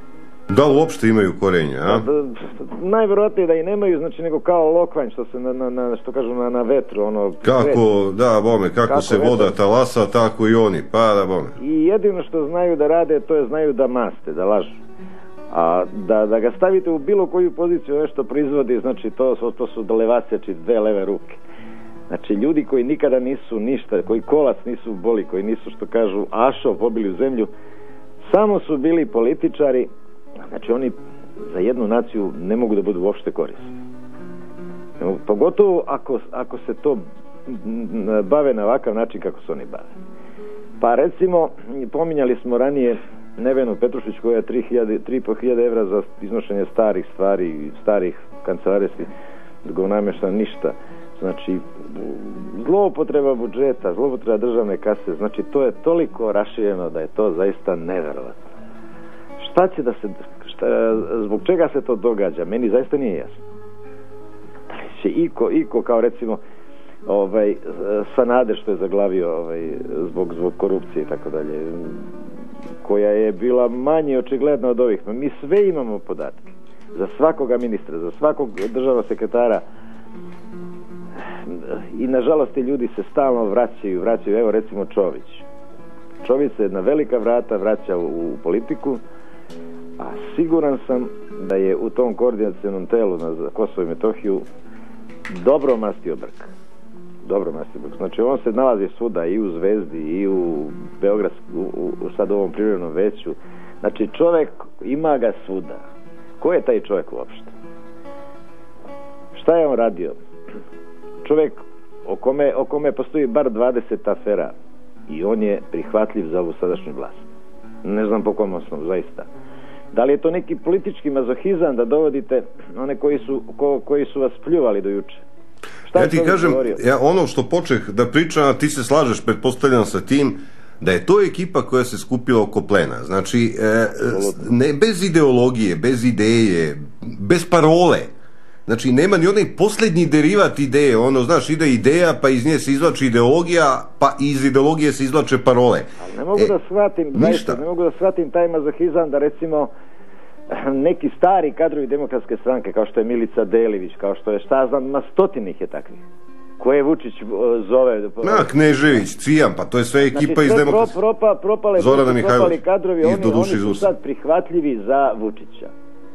Speaker 3: Da li uopšte imaju korenja, a?
Speaker 7: Najvjerojatnije da i nemaju, znači nego kao lokvanj, što se na, na, na što kažu na, na vetru, ono...
Speaker 3: Kako, vet. da, bome, kako, kako se vetar. Voda talasa, tako i oni, pa da, bome.
Speaker 7: I jedino što znaju da rade, to je znaju da maste, da lažu. A da, da ga stavite u bilo koju poziciju, nešto proizvodi, znači to, to su levaseći dve leve ruke. Znači ljudi koji nikada nisu ništa, koji kolac nisu boli, koji nisu, što kažu, ašo pobili u zemlju, samo su bili političari. Znači oni za jednu naciju ne mogu da budu uopšte korisni. Pogotovo ako, ako se to bave na ovakav način kako se oni bave. Pa recimo, pominjali smo ranije Nevenu Petrušić koja je tri i po hiljade evra za iznošenje starih stvari, starih kancelarijskih namješta, ništa. Znači, zloupotreba budžeta, zloupotreba državne kase, znači to je toliko rašireno da je to zaista nevjerovatno. Šta će da se, šta, zbog čega se to događa, meni zaista nije jasno. Da li će iko, iko kao recimo ovaj, Sanader što je zaglavio ovaj, zbog, zbog korupcije i tako dalje, koja je bila manje očigledna od ovih. Mi sve imamo podatke. Za svakoga ministra, za svakog državnog sekretara. I nažalost ti ljudi se stalno vraćaju, vraćaju, evo recimo Čović. Čović se na velika vrata vraća u, u politiku, a siguran sam da je u tom koordinacionom telu na Kosovo i Metohiju dobro mastio brk. Dobro mastio brk. Znači on se nalazi svuda i u Zvezdi i u Beogradsku, u, u sad ovom privrednom veću. Znači čovjek ima ga svuda. Ko je taj čovjek uopšte? Šta je on radio? Čovjek o kome, o kome postoji bar dvadeset afera i on je prihvatljiv za ovu sadašnju vlast. Ne znam po kom osnovu, zaista. Da li je to neki politički mazohizam da dovodite one koji su, ko, koji su vas pljuvali do juče? Šta
Speaker 3: ja ti kažem, ja ono što počeh da pričam, ti se slažeš, pretpostavljam sa tim, da je to ekipa koja se skupila oko plena. Znači, e, ne, bez ideologije, bez ideje, bez parole. Znači, nema ni onaj posljednji derivat ideje, ono, znaš, ide ideja, pa iz nje se izvlači ideologija, pa iz ideologije se izvlače parole.
Speaker 7: Ali ne mogu e, da shvatim, zaista, ne mogu da shvatim taj mazohizam da recimo neki stari kadrovi Demokratske stranke, kao što je Milica Delivić, kao što je, šta znam, ma stotinih je takvih, koje Vučić zove...
Speaker 3: Na, Knežević, Cvijan, pa to je sve ekipa znači, iz Demokratske...
Speaker 7: Pro, propa, propale,
Speaker 3: Zorana
Speaker 7: propali kadrovi, oni, oni su
Speaker 3: iz
Speaker 7: sad prihvatljivi za Vučića.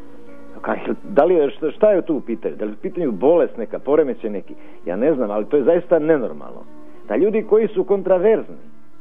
Speaker 7: Da li je, šta je tu u pitanju? Da li je u pitanju bolest neka, poremećaj neki? Ja ne znam, ali to je zaista nenormalno. Da ljudi koji su kontraverzni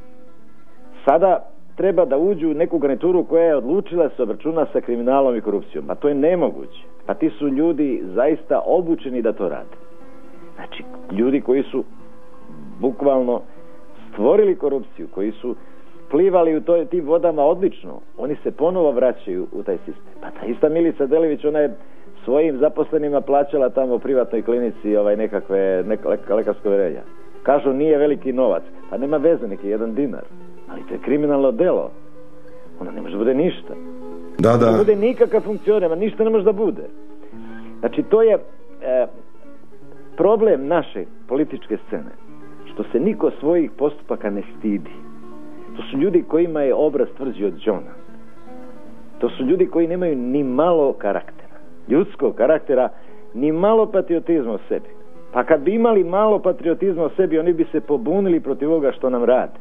Speaker 7: sada treba da uđu u neku garnituru koja je odlučila da se obračuna sa kriminalom i korupcijom. Pa to je nemoguće. Pa ti su ljudi zaista obučeni da to rade. Znači, ljudi koji su bukvalno stvorili korupciju, koji su plivali u toj, tim vodama odlično, oni se ponovo vraćaju u taj sistem. Pa ta ista Milica Delivić, ona je svojim zaposlenima plaćala tamo u privatnoj klinici ovaj nekakve nek, lekarsko uverenja. Kažu nije veliki novac, pa nema veze, neki jedan dinar, ali to je kriminalno delo. Ona ne može da bude ništa.
Speaker 3: Da, da.
Speaker 7: Ne bude nikakav funkcioner, ništa ne može da bude. Znači to je e, problem naše političke scene, što se niko svojih postupaka ne stidi. To su ljudi kojima je obraz tvrđi od đona. To su ljudi koji nemaju ni malo karaktera, ljudskog karaktera, ni malo patriotizma u sebi. Pa kad bi imali malo patriotizma u sebi, oni bi se pobunili protiv ovoga što nam rade.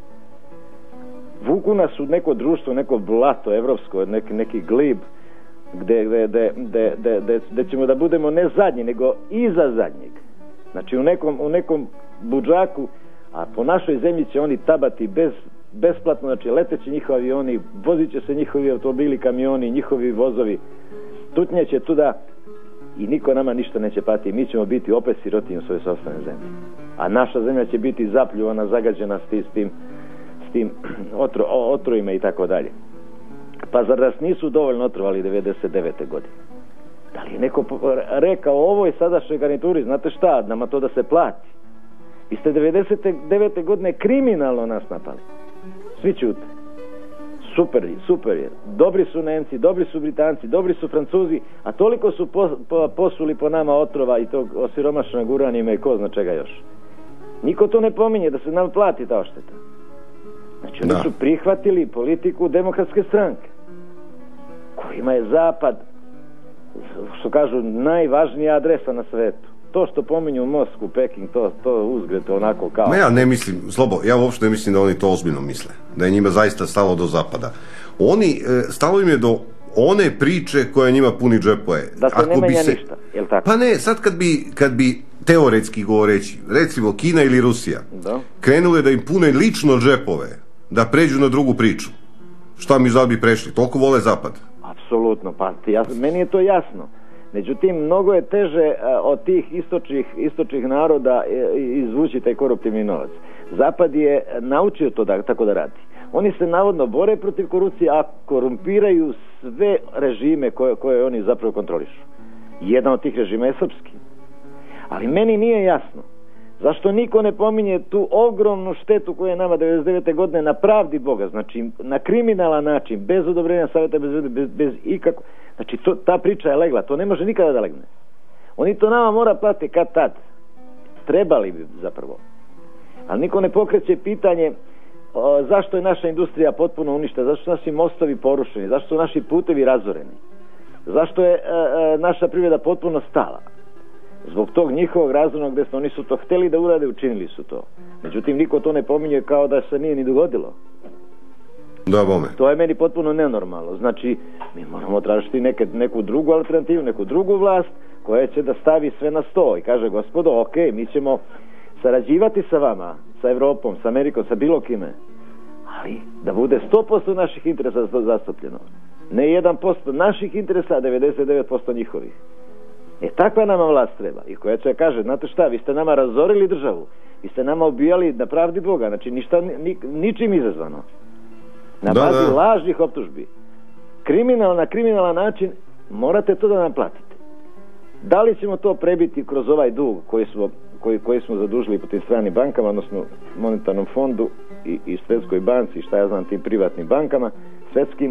Speaker 7: Vuku nas u neko društvo, neko blato evropsko, neki, neki glib, gde, gde, gde, gde, gde, gde ćemo da budemo ne zadnji, nego iza zadnjeg. Znači u nekom, u nekom budžaku, a po našoj zemlji će oni tabati bez, besplatno, znači leteći njihovi avioni, vozit će se njihovi automobili, kamioni, njihovi vozovi, tutnjeće tuda i niko nama ništa neće pati. Mi ćemo biti opet sirotinje u svojoj sopstvenoj zemlji. A naša zemlja će biti zapljuvana, zagađena s tim, s tim, s tim otro, otrovima i tako dalje. Pa zar nas nisu dovoljno otrovali devedeset devete godine? Da li je neko rekao o ovoj sadašnjoj garnituri, znate šta, nama to da se plati? Vi ste devedeset devete godine kriminalno nas napali. Svi ćute. Super, super je. Dobri su Nemci, dobri su Britanci, dobri su Francuzi, a toliko su po, po, posuli po nama otrova i tog osiromašenog uranijima i ko zna čega još. Niko to ne pominje da se nam plati ta ošteta. Znači oni da. su prihvatili politiku Demokratske stranke, kojima je zapad, što kažu, najvažnija adresa na svetu. To što pominju Moskvu, Peking, to, to uzgred onako kao...
Speaker 3: Ma ja ne mislim, Slobo, ja uopšte ne mislim da oni to ozbiljno misle, da je njima zaista stalo do zapada. Oni, e, stalo im je do one priče koja njima puni džepove.
Speaker 7: Da se
Speaker 3: Ako
Speaker 7: ne menja
Speaker 3: se...
Speaker 7: ništa, jel tako?
Speaker 3: Pa ne, sad kad bi, kad bi teoretski govoreći, recimo Kina ili Rusija,
Speaker 7: da.
Speaker 3: krenule da im pune lično džepove, da pređu na drugu priču, šta mi sad bi prešli? Toliko vole zapad.
Speaker 7: Apsolutno, pa ja, meni je to jasno. Međutim, mnogo je teže a, od tih istočnih, istočnih naroda e, izvući taj koruptivni novac. Zapad je naučio to da, tako da radi. Oni se navodno bore protiv korupcije, a korumpiraju sve režime koje, koje oni zapravo kontrolišu. Jedan od tih režima je srpski. Ali meni nije jasno zašto niko ne pominje tu ogromnu štetu koju je nama devedeset devete godine na pravdi Boga, znači na kriminalan način, bez odobrenja savjeta, bez, bez, bez ikako. Znači to, ta priča je legla, to ne može nikada da legne. Oni to nama mora platiti kad tad. Trebali bi zapravo. Ali niko ne pokreće pitanje o, zašto je naša industrija potpuno uništena, zašto su naši mostovi porušeni, zašto su naši putevi razoreni, zašto je e, e, naša privreda potpuno stala. Zbog tog njihovog razornog desna, oni su to hteli da urade, učinili su to. Međutim, niko to ne pominje kao da se nije ni dogodilo.
Speaker 3: Da, bome.
Speaker 7: To je meni potpuno nenormalno. Znači, mi moramo tražiti neke, neku drugu alternativu, neku drugu vlast koja će da stavi sve na sto i kaže, gospodo, ok, mi ćemo sarađivati sa vama, sa Evropom, sa Amerikom, sa bilo kime, ali da bude sto posto naših interesa zastupljeno. Ne jedan posto naših interesa, a devedeset devet posto njihovih. E, takva nama vlast treba. I koja će kaže, znate šta, vi ste nama razorili državu, vi ste nama ubijali na pravdi Boga, znači ništa, ni, ničim izazvano. Na
Speaker 3: da,
Speaker 7: bazi
Speaker 3: da.
Speaker 7: lažnih optužbi. Kriminal na kriminalan način, morate to da nam platite. Da li ćemo to prebiti kroz ovaj dug koji smo, koji, koji smo zadužili po tim stranim bankama, odnosno monetarnom fondu i, i Svetskoj banci, šta ja znam, tim privatnim bankama, svetskim,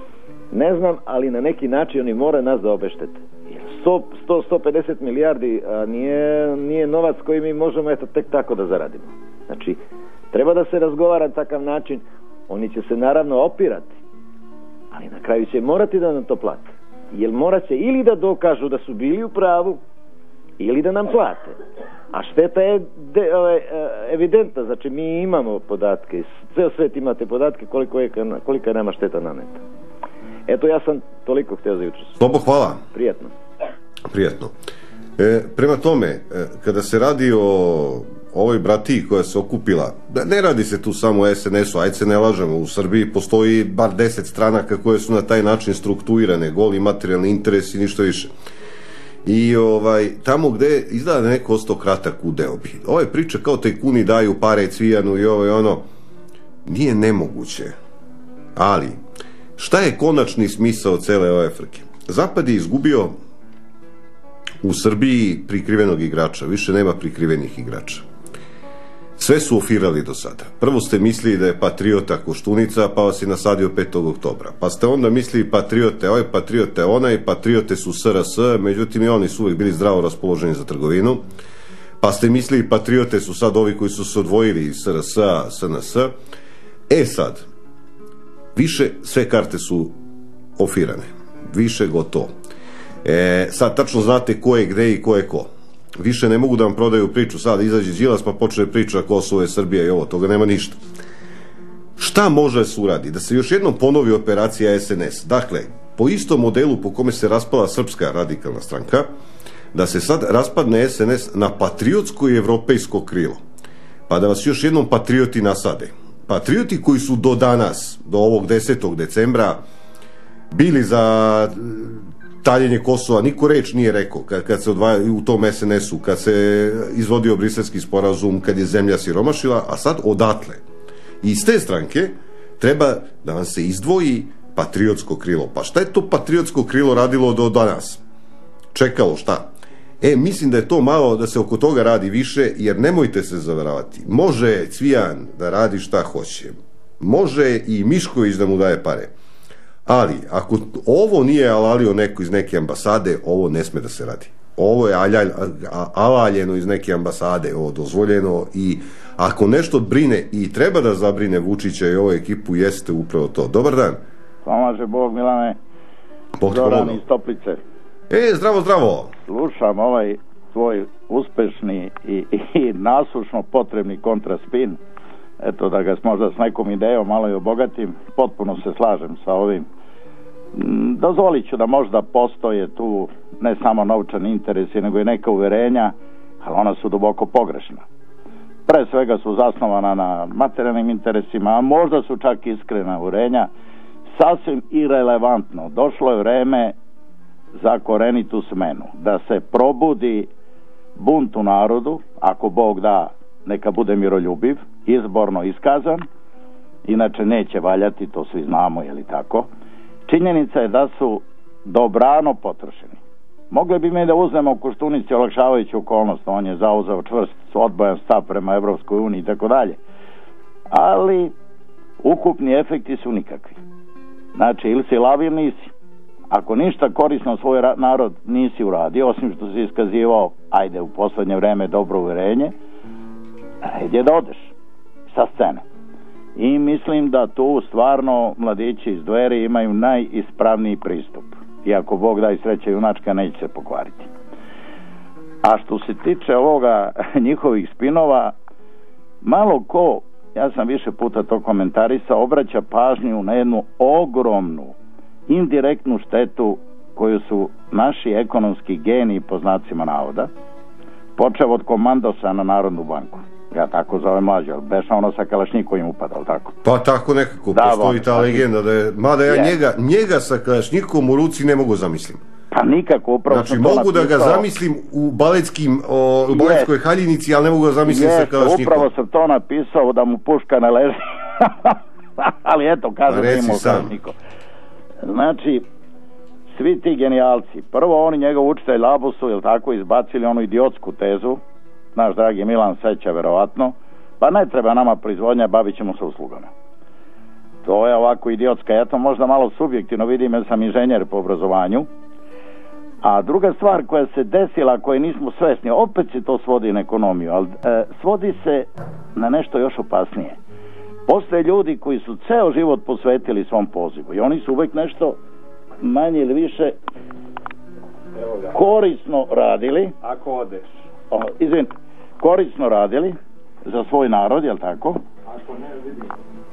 Speaker 7: ne znam, ali na neki način oni moraju nas da obeštete. sto do sto pedeset milijardi a nije, nije novac koji mi možemo eto tek tako da zaradimo. Znači, treba da se razgovara na takav način, oni će se naravno opirati, ali na kraju će morati da nam to plate. Jer morat će ili da dokažu da su bili u pravu, ili da nam plate. A šteta je de, ove, evidentna, znači mi imamo podatke, ceo svet imate podatke koliko je, kolika je nama šteta naneta. Eto, ja sam toliko htio za jutro.
Speaker 3: Slobo, hvala.
Speaker 7: Prijatno.
Speaker 3: Prijatno. E, prema tome, e, kada se radi o ovoj bratiji koja se okupila, ne radi se tu samo o es en esu, ajde se ne lažemo, u Srbiji postoji bar deset stranaka koje su na taj način strukturirane, goli materijalni interes i ništa više. I ovaj, tamo gde izgleda da neko ostao kratak u deobi. Ove priče kao tajkuni daju pare Cvijanu i ovo i ono, nije nemoguće. Ali, šta je konačni smisao cele ove frke? Zapad je izgubio u Srbiji prikrivenog igrača, više nema prikrivenih igrača. Sve su ofirali do sada. Prvo ste mislili da je patriota Koštunica, pa vas je nasadio petog oktobra. Pa ste onda mislili patriote ovaj, patriote onaj, patriote su es er es, međutim i oni su uvijek bili zdravo raspoloženi za trgovinu. Pa ste mislili patriote su sad ovi koji su se odvojili iz es er es-a, es en es. E sad, više sve karte su ofirane. Više gotovo. E, sad tačno znate ko je gde i ko je ko. Više ne mogu da vam prodaju priču, sad izađe Đilas pa počne priča Kosovo je Srbija i ovo, toga nema ništa. Šta može se uradi? Da se još jednom ponovi operacija es en es. Dakle, po istom modelu po kome se raspala Srpska radikalna stranka, da se sad raspadne es en es na patriotsko i evropejsko krilo. Pa da vas još jednom patrioti nasade. Patrioti koji su do danas, do ovog desetog decembra, bili za taljenje Kosova, niko reč nije rekao kad, kad se odvaja u tom es en esu, kad se izvodio briselski sporazum, kad je zemlja siromašila, a sad odatle. I iz te stranke treba da vam se izdvoji patriotsko krilo. Pa šta je to patriotsko krilo radilo do danas? Čekalo šta? E, mislim da je to malo da se oko toga radi više, jer nemojte se zavaravati. Može Cvijan da radi šta hoće. Može i Mišković da mu daje pare. Ali, ako ovo nije alalio neko iz neke ambasade, ovo ne sme da se radi. Ovo je aljalj, alaljeno iz neke ambasade, ovo dozvoljeno, i ako nešto brine i treba da zabrine Vučića i ovu ekipu, jeste upravo to. Dobar dan.
Speaker 8: Pomaže Bog, Milane. Zoran iz Toplice.
Speaker 3: E, zdravo, zdravo.
Speaker 8: Slušam ovaj tvoj uspešni i, i nasušno potrebni kontraspin. Eto, da ga možda s nekom idejom malo i obogatim. Potpuno se slažem sa ovim. Dozvolit ću da možda postoje tu ne samo novčani interesi, nego i neka uverenja, ali ona su duboko pogrešna. Pre svega su zasnovana na materijalnim interesima, a možda su čak iskrena uverenja. Sasvim irelevantno. Došlo je vreme za korenitu smenu. Da se probudi bunt u narodu, ako Bog da, neka bude miroljubiv, izborno iskazan, inače neće valjati, to svi znamo, je li tako? Činjenica je da su dobrano potrošeni. Mogli bi mi da uzmemo Koštunici olakšavajuću okolnost, on je zauzeo čvrst, odbojan stav prema Evropskoj uniji i tako dalje. Ali ukupni efekti su nikakvi. Znači, ili si lav ili nisi. Ako ništa korisno svoj narod nisi uradio, osim što si iskazivao, ajde, u poslednje vreme dobro uverenje, red je da odeš sa scene. I mislim da tu stvarno mladići iz Dveri imaju najispravniji pristup. I ako Bog da i sreća junačka, neće se pokvariti. A što se tiče ovoga njihovih spinova, malo ko, ja sam više puta to komentarisao, obraća pažnju na jednu ogromnu indirektnu štetu koju su naši ekonomski geniji, po znacima navoda, počeo od komandosa na Narodnu banku. Ja tako zovem mlađe, ali beša ono sa Kalašnjikovim upadao, tako?
Speaker 3: Pa tako nekako,
Speaker 8: da,
Speaker 3: postoji ta legenda, da je, mada ja
Speaker 8: je.
Speaker 3: njega, njega sa Kalašnjikovom u ruci ne mogu zamislim.
Speaker 8: Pa nikako, upravo
Speaker 3: znači,
Speaker 8: sam to
Speaker 3: mogu
Speaker 8: napisao.
Speaker 3: Da ga zamislim u baletskim, o, u baletskoj haljinici, ali ne mogu ga zamislim sa Kalašnjikovom.
Speaker 8: Upravo sam to napisao da mu puška ne leži. Ali eto, kažem da imao Kalašnjikov. Znači, svi ti genijalci, prvo oni njegov učitelj Labusu, jel tako, izbacili onu idiotsku tezu, naš dragi Milan seća verovatno, pa ne treba nama proizvodnja, bavit ćemo se uslugama. To je ovako idiotska, ja to možda malo subjektivno vidim, jer sam inženjer po obrazovanju. A druga stvar koja se desila, koje nismo svesni, opet se to svodi na ekonomiju, ali e, svodi se na nešto još opasnije. Postoje ljudi koji su ceo život posvetili svom pozivu i oni su uvek nešto manje ili više korisno radili.
Speaker 9: Ako odeš.
Speaker 8: O, izvin, korisno radili za svoj narod, jel tako?
Speaker 9: Ako ne, vidim.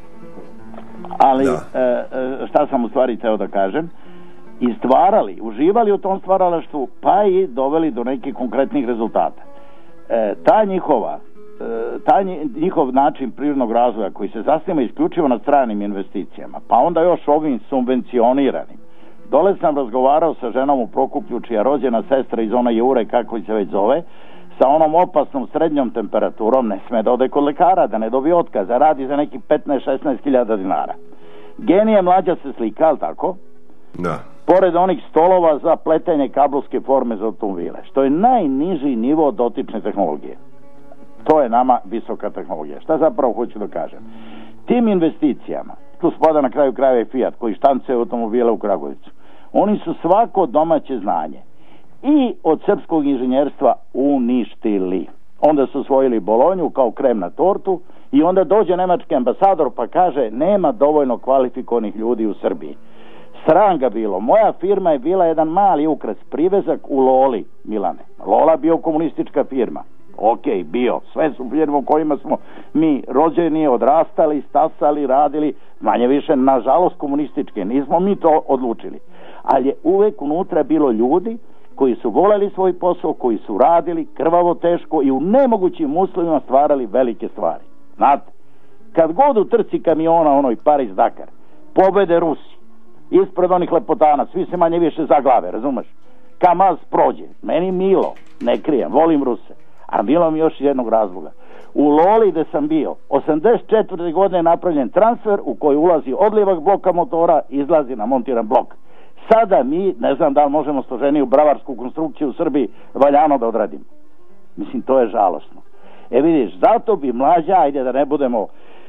Speaker 8: Ali, e, šta sam u stvari teo da kažem, i stvarali, uživali u tom stvaralaštvu, pa i doveli do nekih konkretnih rezultata. E, ta njihova taj njihov način prirodnog razvoja koji se zasniva isključivo na stranim investicijama, pa onda još ovim subvencioniranim. Dole sam razgovarao sa ženom u Prokuplju, čija rođena sestra iz ona Jure, kako se već zove, sa onom opasnom srednjom temperaturom, ne sme da ode kod lekara, da ne dobije otkaza, radi za nekih petnaest šesnaest hiljada dinara. Genije mlađa se slika, ali tako?
Speaker 3: Da.
Speaker 8: Pored onih stolova za pletenje kablovske forme za automobile, što je najniži nivo dotične tehnologije. To je nama visoka tehnologija. Šta zapravo hoću da kažem? Tim investicijama, tu spada na kraju krajeva i Fiat, koji štance automobile u Kragujevcu, oni su svako domaće znanje i od srpskog inženjerstva uništili. Onda su osvojili Bolonju kao krem na tortu i onda dođe nemački ambasador pa kaže nema dovoljno kvalifikovanih ljudi u Srbiji. Sram ga bilo. Moja firma je bila jedan mali ukras, privezak u Loli, Milane. Lola bio komunistička firma. Ok, bio. Sve su firme u kojima smo mi rođeni, odrastali, stasali, radili, manje više, nažalost, komunističke. Nismo mi to odlučili. Ali je uvek unutra bilo ljudi koji su voleli svoj posao, koji su radili krvavo, teško i u nemogućim uslovima stvarali velike stvari. Znate, kad god u trci kamiona onoj Paris-Dakar pobede Rusi, ispred onih lepotana, svi se manje više zaglave, razumeš? Kamaz prođe, meni milo, ne krijem, volim Ruse, a milo mi još jednog razloga. U Loli gde sam bio, osamdeset četvrte godine je napravljen transfer u koji ulazi odlivak bloka motora, izlazi na montiran blok. Sada mi, ne znam da li možemo složeniju bravarsku konstrukciju u Srbiji valjano da odradimo. Mislim, to je žalosno. E vidiš, zato bi mlađa, ajde da ne budemo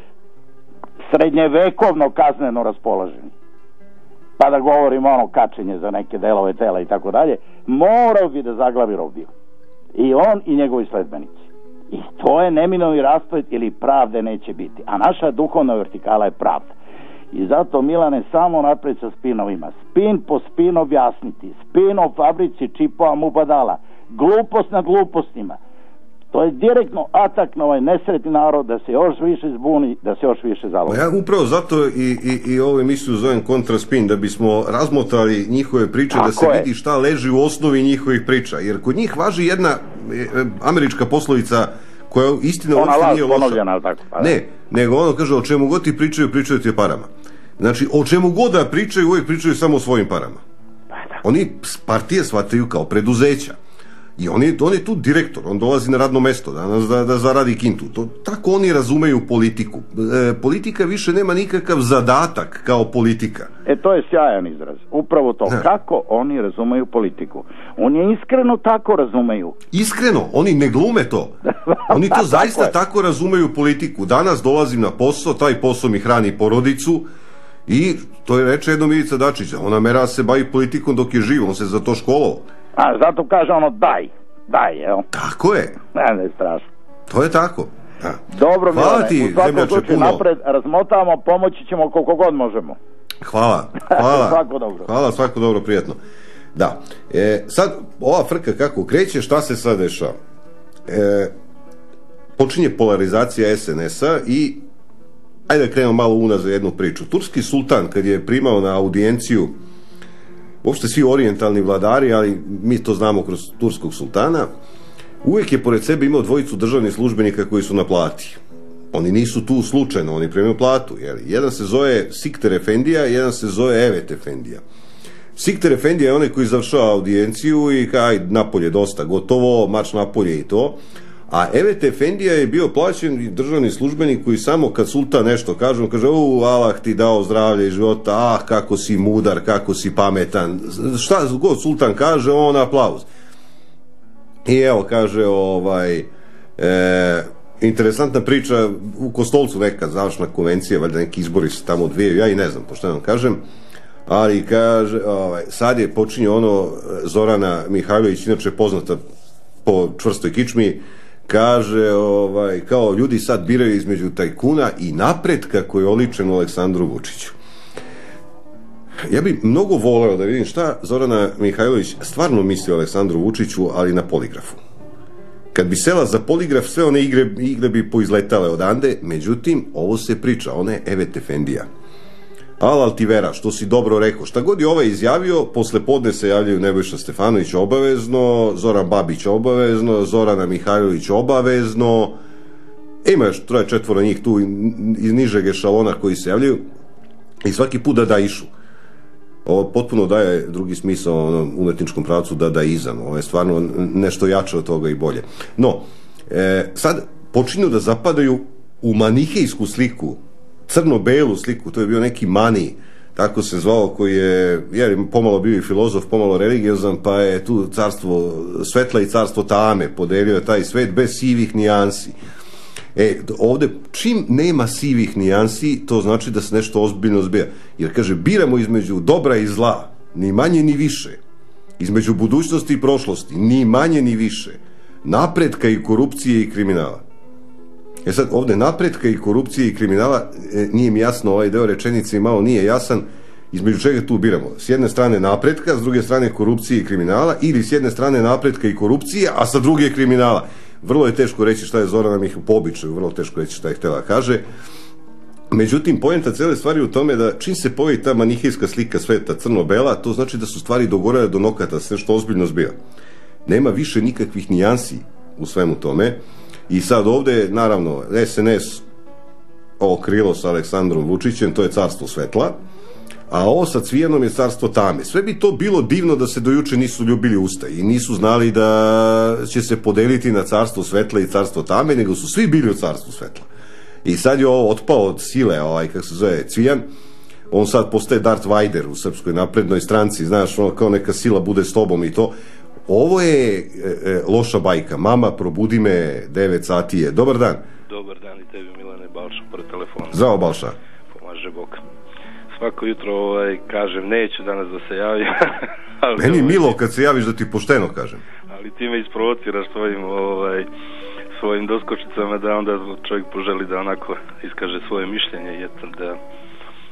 Speaker 8: srednjevekovno kazneno raspoloženi, pa da govorimo ono kačenje za neke delove tela i tako dalje, morao bi da zaglavi robiju. I on i njegovi sledbenici. I to je neminovni rasplet ili pravde neće biti. A naša duhovna vertikala je pravda. I zato, Milane, samo napred sa spinovima. Spin po spin objasniti. Spin o fabrici čipova Mubadala. Glupost na glupostima. To je direktno atak na ovaj nesretni narod, da se još više zbuni, da se još više založi.
Speaker 3: Ja upravo zato i, i, i ovu emisiju zovem Kontraspin, da bismo razmotali njihove priče, tako da se je. Vidi šta leži u osnovi njihovih priča. Jer kod njih važi jedna američka poslovica koja istina uopšte nije loša.
Speaker 8: Tako, pa
Speaker 3: ne, nego ono kaže, o čemu god ti pričaju, pričaju ti o parama. Znači, o čemu god da pričaju, uvijek pričaju samo o svojim parama. Oni partije shvataju kao preduzeća. I on je, on je tu direktor, on dolazi na radno mesto danas da, da zaradi kintu. To, tako oni razumeju politiku. E, politika više nema nikakav zadatak kao politika.
Speaker 8: E, to je sjajan izraz. Upravo to. Ne. Kako oni razumeju politiku. Oni je iskreno tako razumeju.
Speaker 3: Iskreno, oni ne glume to. Oni to zaista tako, tako razumeju politiku. Danas dolazim na posao, taj posao mi hrani porodicu i to je reče jednom Ivica Dačić. On namera se bavi politikom dok je živ, on se za to školovao.
Speaker 8: A zato kaže ono daj, daj, jel?
Speaker 3: Tako je.
Speaker 8: Ne, ne, strašno.
Speaker 3: To je tako. Ja.
Speaker 8: Dobro,
Speaker 3: hvala ti,
Speaker 8: u svakom slučaju napred razmotamo, pomoći ćemo koliko god možemo.
Speaker 3: Hvala, hvala.
Speaker 8: Svako dobro.
Speaker 3: Hvala, svako dobro, prijatno. Da, e, sad ova frka kako kreće, šta se sad dešava? E, počinje polarizacija es en es-a i ajde da krenemo malo unazad jednu priču. Turski sultan kad je primao na audijenciju uopšte svi orijentalni vladari, ali mi to znamo kroz turskog sultana, uvijek je pored sebe imao dvojicu državnih službenika koji su na plati. Oni nisu tu slučajno, oni primaju platu. Jeli? Jedan se zove Sikter Efendija, jedan se zove Evet Efendija. Sikter Efendija je onaj koji završava audijenciju i kaj napolje dosta gotovo, marš napolje i to. A Evet Efendija je bio plaćen državni službenik koji samo kad sultan nešto kaže, on kaže, u, Allah ti dao zdravlje i života, ah, kako si mudar, kako si pametan. Šta god sultan kaže, on aplauz. I evo, kaže, ovaj, e, interesantna priča, u Kostolcu neka završna konvencija, valjda neki izbori se tamo odvijaju, ja i ne znam, pošto vam kažem, ali kaže, ovaj, sad je počinje ono, Zorana Mihajlović, inače poznata po čvrstoj kičmi, kaže, ovaj, kao ljudi sad biraju između tajkuna i napretka koji je oličen u Aleksandru Vučiću. Ja bih mnogo voleo da vidim šta Zorana Mihajlović stvarno misli o Aleksandru Vučiću, ali na poligrafu. Kad bi sela za poligraf, sve one igre, igre bi poizletale odande, međutim, ovo se priča, ona je Evet Efendija. Al Altivera, što si dobro rekao, šta god je ovaj izjavio, posle podne se javljaju Nebojša Stefanović obavezno, Zoran Babić obavezno, Zorana Mihajlović obavezno, ima još troje četvora njih tu iz nižeg ešalona koji se javljaju i svaki put dadaišu. Ovo potpuno daje drugi smisao onom umetničkom pravcu dadaizam, ovo je stvarno nešto jače od toga i bolje. No, e, sad počinju da zapadaju u manihejsku sliku, crno-belu sliku, to je bio neki Mani, tako se zvao, koji je, jer pomalo bio i filozof, pomalo religiozan, pa je tu carstvo svetla i carstvo tame, podelio je taj svet bez sivih nijansi. E, ovde, čim nema sivih nijansi, to znači da se nešto ozbiljno zbija. Jer, kaže, biramo između dobra i zla, ni manje ni više. Između budućnosti i prošlosti, ni manje ni više. Napretka i korupcije i kriminala. E sad, ovde napretka i korupcije i kriminala, e, nije mi jasno, ovaj deo rečenice malo nije jasan, između čega tu biramo. S jedne strane napretka, s druge strane korupcije i kriminala, ili s jedne strane napretka i korupcije, a sa druge kriminala. Vrlo je teško reći šta je Zorana Mihajlović po običaju, vrlo teško reći šta je htjela kaže. Međutim, poenta cele stvari u tome da čim se pojavi ta manihejska slika sveta crno-bela, to znači da su stvari dogorele do nokata, sve što ozbiljno zbija. Nema više nikakvih nijansi u svemu tome. I sad ovde, naravno, es en es, ovo krilo sa Aleksandrom Vučićem, to je carstvo svetla, a ovo sa Cvijanom je carstvo tame. Sve bi to bilo divno da se do juče nisu ljubili usta i nisu znali da će se podeliti na carstvo svetla i carstvo tame, nego su svi bili u carstvu svetla. I sad je ovo otpao od sile, ovaj, kako se zove, Cvijan, on sad postaje Darth Vader u Srpskoj naprednoj stranci, znaš, ono, kao neka sila bude s tobom i to. Ovo je e, e, loša bajka. Mama, probudi me, devet sati je. Dobar dan.
Speaker 9: Dobar dan i tebi, Milane, Balša, pored telefona.
Speaker 3: Zdravo, Balša.
Speaker 9: Pomaže Bog. Svako jutro ovaj, kažem, neću danas da se javim. ali,
Speaker 3: Meni
Speaker 9: ovaj,
Speaker 3: milo kad se javiš da ti pošteno kažem.
Speaker 9: Ali ti me isprovociraš svojim, ovaj, svojim doskočicama da onda čovjek poželi da onako iskaže svoje mišljenje i eto da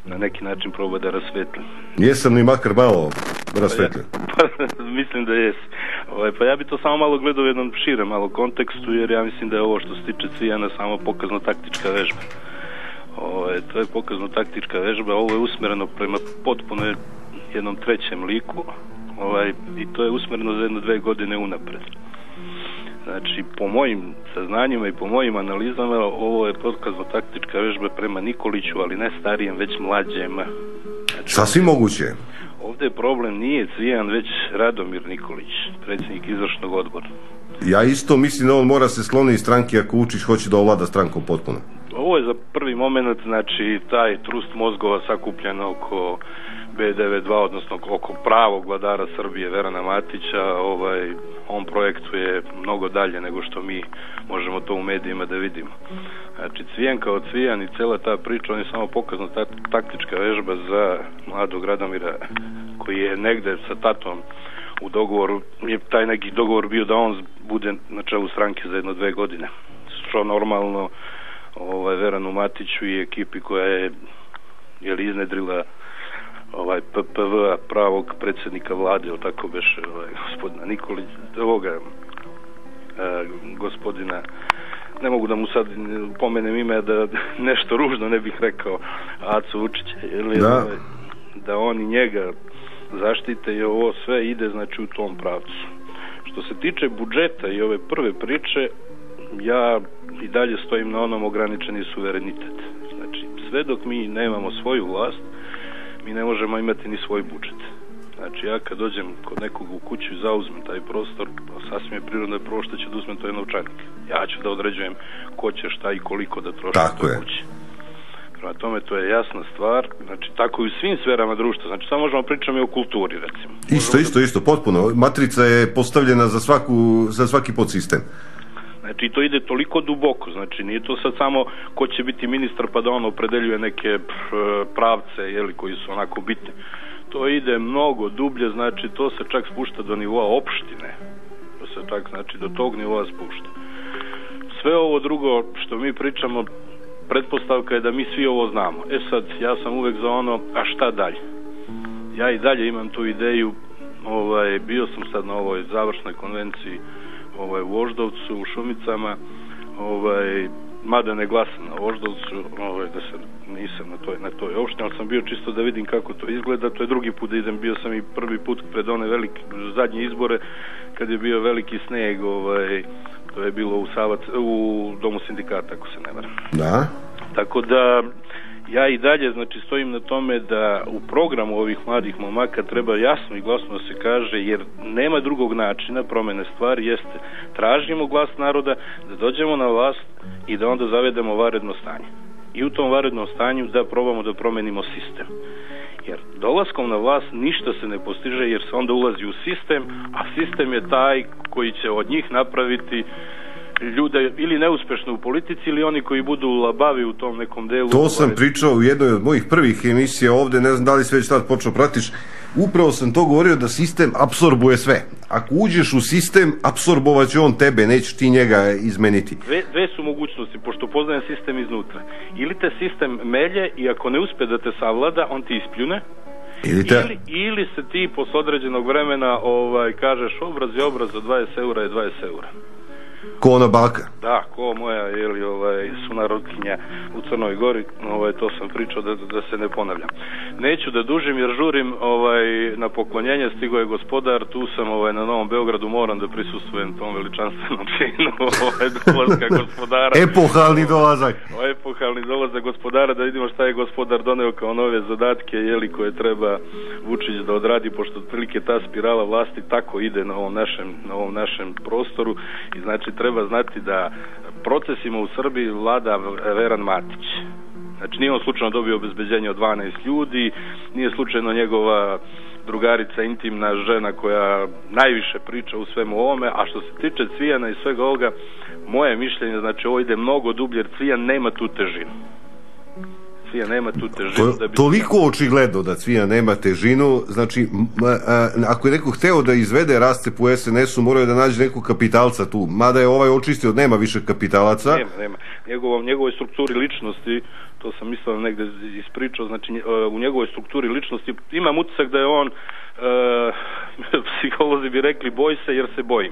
Speaker 9: na neki način proba da rasvetli.
Speaker 3: Jesam li makar malo rasvetlio?
Speaker 9: Pa, pa, mislim da jes. Ovaj, pa ja bi to samo malo gledao u jednom širem malo kontekstu, jer ja mislim da je ovo što se tiče Cvijana samo pokazno-taktička vežba. Ovaj, to je pokazno-taktička vežba, ovo je usmjereno prema potpuno jednom trećem liku, ovaj, i to je usmjereno za jedno dve godine unapred. Znači, po mojim saznanjima i po mojim analizama, ovo je pokazno-taktička vežba prema Nikoliću, ali ne starijem, već mlađem. Znači,
Speaker 3: sasvim moguće.
Speaker 9: Ovdje problem nije Cvijan, već Radomir Nikolić, predsjednik izvršnog odbora.
Speaker 3: Ja isto mislim da on mora se skloniti iz stranke ako Vučić hoće da ovlada strankom potpuno.
Speaker 9: Ovo je za prvi moment, znači, taj trust mozgova sakupljen oko be devedeset dva, odnosno oko pravog vladara Srbije, Verana Matića. Ovaj, on projektuje mnogo dalje nego što mi možemo to u medijima da vidimo. Znači, Cvijan kao Cvijan i cela ta priča, on je samo pokazna ta, taktička vežba za mladog Radomira, koji je negde sa tatom u dogovoru, je taj neki dogovor bio da on bude na čelu stranke za jedno dve godine. Što normalno ovaj, Veranu Matiću i ekipi koja je, je li iznedrila ovaj P P V pravog predsjednika vlade, ili tako beše, ovaj, gospodina Nikolić, ovoga e, gospodina, ne mogu da mu sad pomenem ime da nešto ružno ne bih rekao, Acu Vučića, ili da. Ovaj, da oni njega zaštite i ovo sve ide, znači, u tom pravcu. Što se tiče budžeta i ove prve priče, ja i dalje stojim na onom ograničeni suverenitet. Znači, sve dok mi nemamo svoju vlast, mi ne možemo imati ni svoj budžet. Znači, ja kad dođem kod nekog u kuću i zauzmem taj prostor, sasvim je prirodno je prvo što ću da uzmem, to je novčanik. Ja ću da određujem ko će šta i koliko da troši u toj kući. Prema tome, to je jasna stvar. Znači, tako i u svim sferama društva. Znači, samo možemo pričati o kulturi, recimo.
Speaker 3: Isto, isto, isto, potpuno. Matrica je postavljena za, svaku, za svaki podsistem.
Speaker 9: Znači, to ide toliko duboko, znači, nije to sad samo ko će biti ministar pa da on opredeljuje neke pravce, jeli, koji su onako bitni. To ide mnogo dublje, znači, to se čak spušta do nivoa opštine. To se čak, znači, do tog nivoa spušta. Sve ovo drugo što mi pričamo, pretpostavka je da mi svi ovo znamo. E sad, ja sam uvek za ono, a šta dalje? Ja i dalje imam tu ideju, ovaj, bio sam sad na ovoj završnoj konvenciji ovaj, u Voždovcu, u Šumicama, ovaj, mada ne glasam na Voždovcu, ovaj, da se nisam na toj, na toj opštini, ali sam bio čisto da vidim kako to izgleda. To je drugi put da idem, bio sam i prvi put pred one velike zadnje izbore, kad je bio veliki sneg, ovaj, to je bilo u, Savac, u Domu sindikata, ako se ne varam.
Speaker 3: Da.
Speaker 9: Tako da ja i dalje, znači, stojim na tome da u programu ovih mladih momaka treba jasno i glasno da se kaže, jer nema drugog načina promene stvari, jeste tražimo glas naroda, da dođemo na vlast i da onda zavedemo vanredno stanje. I u tom vanrednom stanju da probamo da promenimo sistem. Jer dolaskom na vlast ništa se ne postiže, jer se onda ulazi u sistem, a sistem je taj koji će od njih napraviti ljude ili neuspešno u politici ili oni koji budu labavi u tom nekom delu.
Speaker 3: To sam pričao u jednoj od mojih prvih emisija ovde, ne znam da li sve već tad počeo pratiš, upravo sam to govorio da sistem apsorbuje sve. Ako uđeš u sistem, apsorbovat će on tebe, nećeš ti njega izmeniti.
Speaker 9: Dve, dve su mogućnosti, pošto poznajem sistem iznutra. Ili te sistem melje i ako ne uspe da te savlada, on ti ispljune. Ili, te... ili, ili se ti posle određenog vremena ovaj, kažeš obraz je obraz, za dvadeset eura je dvadeset eura.
Speaker 3: Ko ona baka?
Speaker 9: Da, ko moja, jeli, ovaj, sunarodkinja u Crnoj Gori, ovaj, to sam pričao da, da se ne ponavljam. Neću da dužim jer žurim ovaj, na poklonjenje, stigo je gospodar, tu sam ovaj, na Novom Beogradu, moram da prisustvujem tom veličanstvenom činu ovaj, dolazka gospodara.
Speaker 3: Epohalni dolazak.
Speaker 9: Ovaj, epohalni dolazak gospodara, da vidimo šta je gospodar doneo kao nove zadatke, jeli, koje treba Vučić da odradi, pošto otprilike ta spirala vlasti tako ide na ovom našem, na ovom našem prostoru i znači treba znati da procesima u Srbiji vlada Veran Matić. Znači nije on slučajno dobio obezbeđenje od dvanaest ljudi, nije slučajno njegova drugarica, intimna žena koja najviše priča u svemu ovome, a što se tiče Cvijana i svega ovoga, moje mišljenje, znači ovo ide mnogo dublje, jer Cvijan nema tu težinu. Cvijan nema tu težinu.
Speaker 3: To,
Speaker 9: da bi...
Speaker 3: Toliko očigledno da Cvijan nema težinu, znači m, a, ako je neko hteo da izvede rascep u S N S-u, morao da nađe nekog kapitalca tu, mada je ovaj očistio, nema više kapitalaca.
Speaker 9: Nema, nema. Njegovom, njegovoj strukturi ličnosti, to sam mislio negde ispričao, znači u njegovoj strukturi ličnosti imam utisak da je on, e, psiholozi bi rekli, boj se jer se bojim.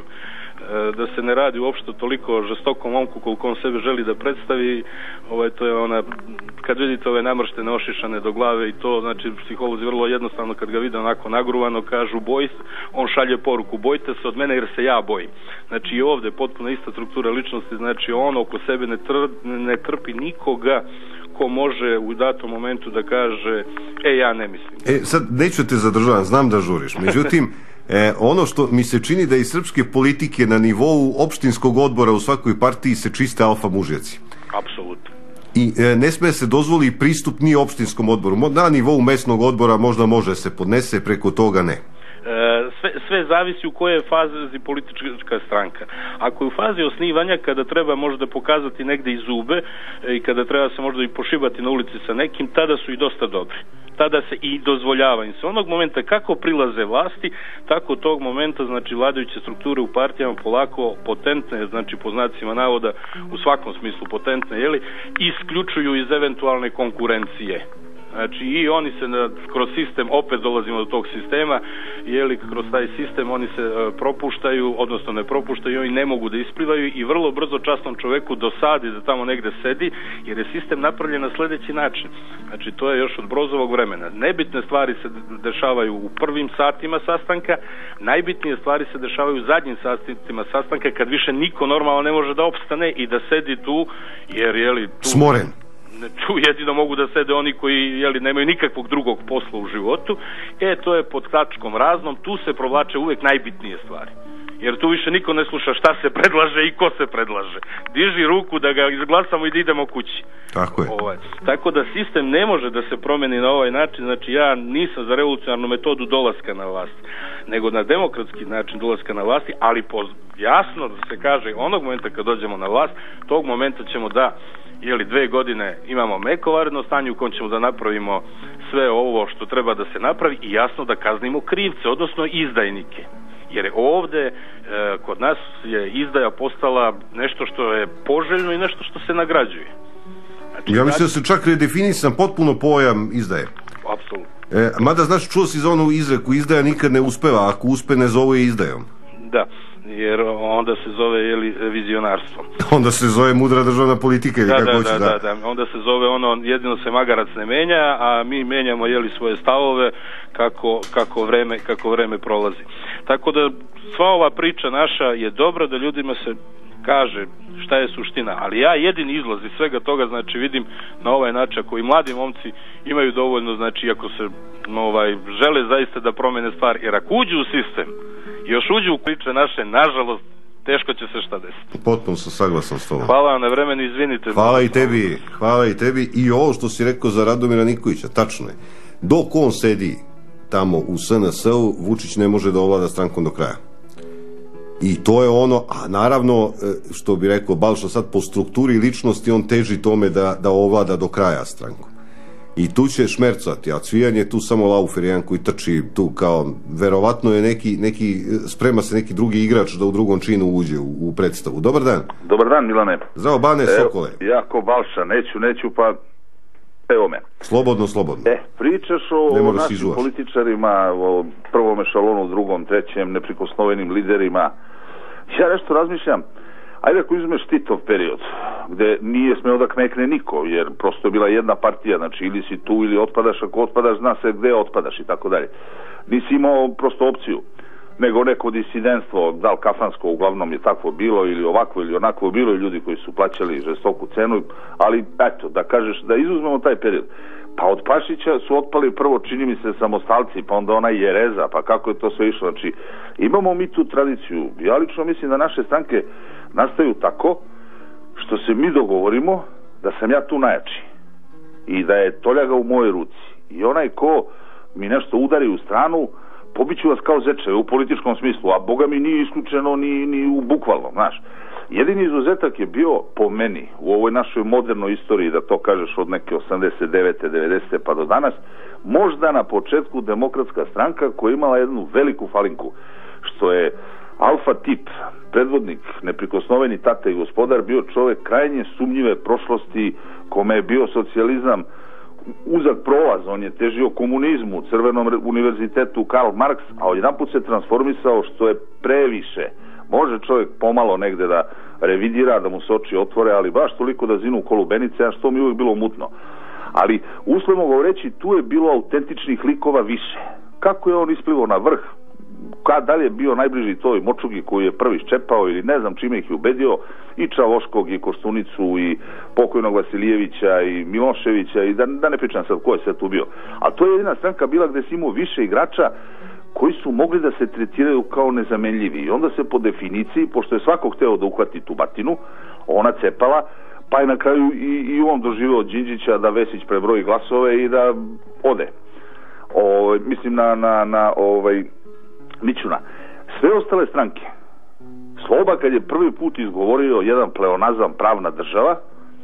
Speaker 9: Da se ne radi uopšte toliko o žestokom momku koliko on sebe želi da predstavi. Ovaj, to je ona, kad vidite ove namrštene ošišane do glave i to, znači psiholozi vrlo jednostavno kad ga vide onako nagruvano kažu boj se, on šalje poruku bojte se od mene jer se ja bojim. Znači i ovde potpuno ista struktura ličnosti, znači on oko sebe ne, tr, ne trpi nikoga ko može u datom momentu da kaže e ja ne mislim.
Speaker 3: E sad neću te zadržavam, znam da žuriš, međutim E, ono što mi se čini da iz srpske politike na nivou opštinskog odbora u svakoj partiji se čiste alfa mužjaci.
Speaker 9: Apsolutno.
Speaker 3: I e, ne sme se dozvoli pristup ni opštinskom odboru. Na nivou mesnog odbora možda može se podnese, preko toga ne.
Speaker 9: Sve, sve zavisi u kojoj fazi politička stranka. Ako je u fazi osnivanja, kada treba možda pokazati negde i zube i kada treba se možda i pošibati na ulici sa nekim, tada su i dosta dobri. Tada se i dozvoljava im se. Onog momenta kako prilaze vlasti, tako tog momenta, znači vladajuće strukture u partijama polako potentne, znači po znacima navoda u svakom smislu potentne, jeli, isključuju iz eventualne konkurencije. Znači i oni se na, kroz sistem, opet dolazimo do tog sistema, jeli kroz taj sistem oni se uh, propuštaju, odnosno ne propuštaju, oni ne mogu da isplivaju i vrlo brzo časnom čoveku dosadi da tamo negde sedi, jer je sistem napravljen na sledeći način. Znači to je još od Brozovog vremena. Nebitne stvari se dešavaju u prvim satima sastanka, najbitnije stvari se dešavaju u zadnjim satima sastanka kad više niko normalno ne može da opstane i da sedi tu, jer jeli tu...
Speaker 3: Smoren.
Speaker 9: Tu jedino mogu da sede oni koji jeli, nemaju nikakvog drugog posla u životu. E, to je pod tačkom raznom, tu se provlače uvek najbitnije stvari. Jer tu više niko ne sluša šta se predlaže i ko se predlaže. Diži ruku da ga izglasamo i da idemo kući.
Speaker 3: Tako je.
Speaker 9: Ovaj. Tako da sistem ne može da se promeni na ovaj način, znači ja nisam za revolucionarnu metodu dolaska na vlast, nego na demokratski način dolaska na vlasti, ali po, jasno da se kaže onog momenta kad dođemo na vlast, tog momenta ćemo da jeli dve godine imamo meko vanredno stanje u kojem ćemo da napravimo sve ovo što treba da se napravi i jasno da kaznimo krivce, odnosno izdajnike. Jer ovde e, kod nas je izdaja postala nešto što je poželjno i nešto što se nagrađuje. Znači,
Speaker 3: ja mislim da se čak redefinisan potpuno pojam izdaje.
Speaker 9: Apsolutno.
Speaker 3: E, mada znaš, čuo si za onu izreku, izdaja nikad ne uspeva, ako uspe ne zove je izdajom.
Speaker 9: Da, jer onda se zove jeli, vizionarstvo.
Speaker 3: Onda se zove mudra državna politika ili
Speaker 9: da,
Speaker 3: kako
Speaker 9: da,
Speaker 3: hoće,
Speaker 9: da,
Speaker 3: da.
Speaker 9: da, da, onda se zove ono, jedino se magarac ne menja, a mi menjamo jeli svoje stavove kako, kako, vreme, kako vreme prolazi. Tako da sva ova priča naša je dobra, da ljudima se kaže šta je suština, ali ja jedini izlaz iz svega toga, znači vidim na ovaj način, ako i mladi momci imaju dovoljno, znači ako se ovaj, žele zaista da promene stvar, jer ako uđu u sistem i još uđu u priče naše, nažalost teško će se šta desiti.
Speaker 3: Potpuno sam saglasan s tobom.
Speaker 9: Hvala vam na vremenu, izvinite.
Speaker 3: Hvala i tebi, hvala i tebi. I ovo što si rekao za Radomira Nikolića, tačno je. Dok on sedi tamo u S N S-u, Vučić ne može da ovlada strankom do kraja. I to je ono, a naravno, što bi rekao Balša sad, po strukturi ličnosti on teži tome da, da ovlada do kraja stranku. I tu će šmercati, a Cvijan je tu samo laufer, jedan koji trči tu kao, verovatno je neki, neki, sprema se neki drugi igrač da u drugom činu uđe u, u predstavu. Dobar dan.
Speaker 10: Dobar dan, Milane.
Speaker 3: Zdravo, Bane Sokole.
Speaker 10: Ja ko Balša, neću, neću, pa evo me.
Speaker 3: Slobodno, slobodno.
Speaker 10: E, pričaš o, o našim izulaš. političarima, o prvom ešalonu, drugom, trećem, neprikosnovenim liderima. Ja nešto razmišljam, ajde ako uzmeš Titov period, gde nije smeo da kmekne niko, jer prosto je bila jedna partija, znači ili si tu ili otpadaš, ako otpadaš zna se gde otpadaš i tako dalje. Nisi imao prosto opciju, nego neko disidentstvo, da li kafansko, uglavnom je takvo bilo, ili ovakvo ili onakvo bilo, i ljudi koji su plaćali žestoku cenu, ali eto, da kažeš, da izuzmemo taj period. Pa od Pašića su otpali prvo, čini mi se, samostalci, pa onda ona Jereza, pa kako je to sve išlo. Znači, imamo mi tu tradiciju. Ja lično mislim da naše stranke nastaju tako što se mi dogovorimo da sam ja tu najjači i da je toljaga u mojoj ruci. I onaj ko mi nešto udari u stranu, pobiću vas kao zečeve u političkom smislu, a boga mi nije isključeno ni, ni u bukvalnom, znaš. Jedini izuzetak je bio, po meni, u ovoj našoj modernoj istoriji, da to kažeš od neke osamdeset devete devedesete pa do danas, možda na početku Demokratska stranka koja je imala jednu veliku falinku, što je alfa tip, predvodnik, neprikosnoveni tata i gospodar, bio čovjek krajnje sumnjive prošlosti, kome je bio socijalizam uzak prolaz, on je težio komunizmu, u Crvenom univerzitetu Karl Marx, a odjedanput se transformisao što je previše. Može čovjek pomalo negde da revidira, da mu se oči otvore, ali baš toliko da zinu u kolubenice, a što mi uvijek bilo mutno. Ali, uslovno govoreći, tu je bilo autentičnih likova više. Kako je on isplivao na vrh, kad dalje je bio najbliži toj močugi koju je prvi ščepao ili ne znam čime ih je ubedio, i Čavoškog, i Koštunicu, i pokojnog Vasilijevića, i Miloševića, i da, da ne pričam sad ko je sve tu bio. A to je jedina stranka bila gde si imao više igrača koji su mogli da se tretiraju kao nezamenljivi. I onda se po definiciji, pošto je svako hteo da uhvati tu batinu, ona cepala, pa je na kraju i, i on doživeo od Đinđića da Vesić prebroji glasove i da ode. O, mislim na, na, na ovaj, Mićuna. Sve ostale stranke, Sloba kad je prvi put izgovorio jedan pleonazam pravna država,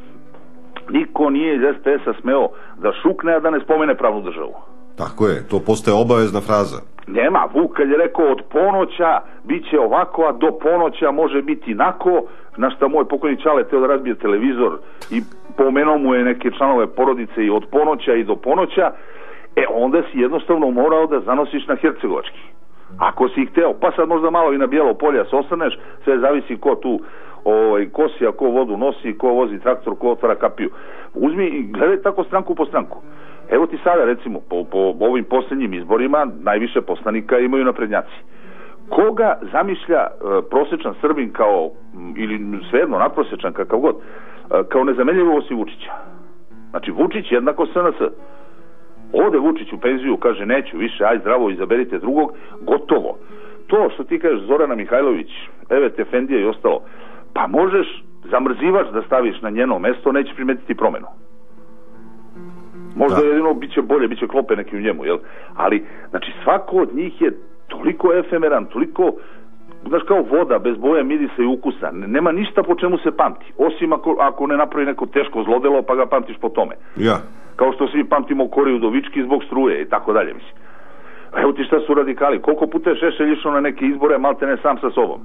Speaker 10: niko nije iz es te es-a smeo da šukne, a da ne spomene pravnu državu.
Speaker 3: Tako je, to postaje obavezna fraza.
Speaker 10: Nema, Vuk kad je rekao od ponoća bit će ovako, a do ponoća može biti inako, na šta moj pokojni Čale teo da razbije televizor i pomenuo mu je neke članove porodice i od ponoća i do ponoća, e onda si jednostavno morao da zanosiš na hercegovački. Ako si ih hteo, pa sad možda malo i na bijelo polja se ostaneš, sve zavisi ko tu ovaj, kosi, a ko vodu nosi, ko vozi traktor, ko otvara kapiju. Uzmi i gledaj tako stranku po stranku. Evo ti sada recimo, po, po ovim posljednjim izborima najviše poslanika imaju naprednjaci. Koga zamišlja e, prosječan Srbin kao, ili svejedno nadprosječan kakav god, e, kao nezamenljivo osim Vučića? Znači Vučić jednako es en es. Ode Vučić u penziju, kaže neću više, aj zdravo, izaberite drugog, gotovo. To što ti kažeš Zorana Mihajlović, Evet Efendija i ostalo, pa možeš zamrzivač da staviš na njeno mesto, neće primetiti promenu. Možda da. Jedino bit će bolje, bit će klope neki u njemu, jel? Ali, znači svako od njih je toliko efemeran, toliko, znaš, kao voda, bez boje, mirisa i ukusa. Nema ništa po čemu se pamti, osim ako, ako ne napravi neko teško zlodelo, pa ga pamtiš po tome.
Speaker 3: Ja.
Speaker 10: Kao što svi pamtimo Koriju Udovički zbog struje i tako dalje, mislim. Evo ti šta su radikali, koliko puta je Šešelj išao na neke izbore, malte ne sam sa sobom.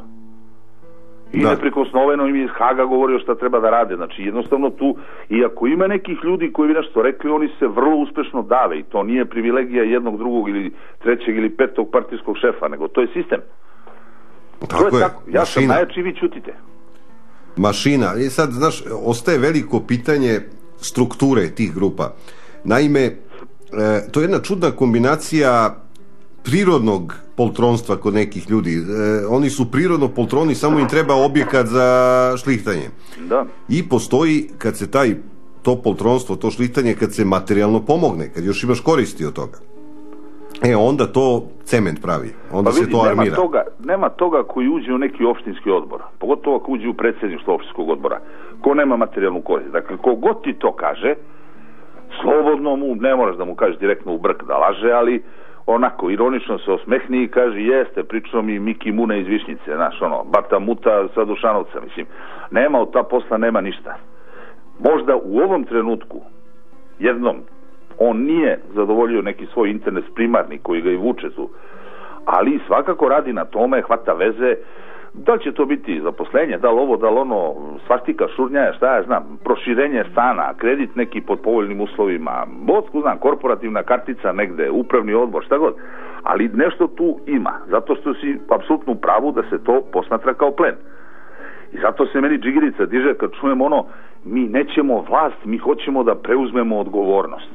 Speaker 10: I da. Neprikosnoveno im je iz Haga govorio šta treba da rade, znači jednostavno tu, i ako ima nekih ljudi koji bi nešto rekli, oni se vrlo uspešno dave i to nije privilegija jednog, drugog ili trećeg ili petog partijskog šefa, nego to je sistem.
Speaker 3: Tako to je, je tako,
Speaker 10: ja mašina. Sam najjači, vi čutite.
Speaker 3: Mašina, i sad, znaš, ostaje veliko pitanje strukture tih grupa. Naime, e, to je jedna čudna kombinacija prirodnog poltronstva kod nekih ljudi. E, oni su prirodno poltroni, samo im treba objekat za šlihtanje.
Speaker 10: Da.
Speaker 3: I postoji, kad se taj, to poltronstvo, to šlihtanje, kad se materijalno pomogne, kad još imaš koristi od toga. E, onda to cement pravi. Onda pa vidi, se to armira.
Speaker 10: Nema toga, nema toga koji uđe u neki opštinski odbor. Pogotovo ako uđe u predsjedništvo opštinskog odbora. Ko nema materijalnu korist. Dakle, kogod ti to kaže, slobodno mu, ne moraš da mu kažeš direktno u brk da laže, ali onako, ironično se osmehni i kaže, jeste, pričao mi Miki Mune iz Višnjice, znaš, ono, Bata Muta sa Dušanovca, mislim. Nema od ta posla, nema ništa. Možda u ovom trenutku, jednom, on nije zadovoljio neki svoj interes primarni koji ga i vuče tu, ali svakako radi na tome, hvata veze, da li će to biti zaposlenje, da li ovo, da li ono, svastika, šurnjaja, šta ja znam, proširenje stana, kredit neki pod povoljnim uslovima, bocku znam, korporativna kartica negde, upravni odbor, šta god, ali nešto tu ima, zato što si apsolutno u pravu da se to posmatra kao plen. I zato se meni džigirica diže kad čujem ono, mi nećemo vlast, mi hoćemo da preuzmemo odgovornost.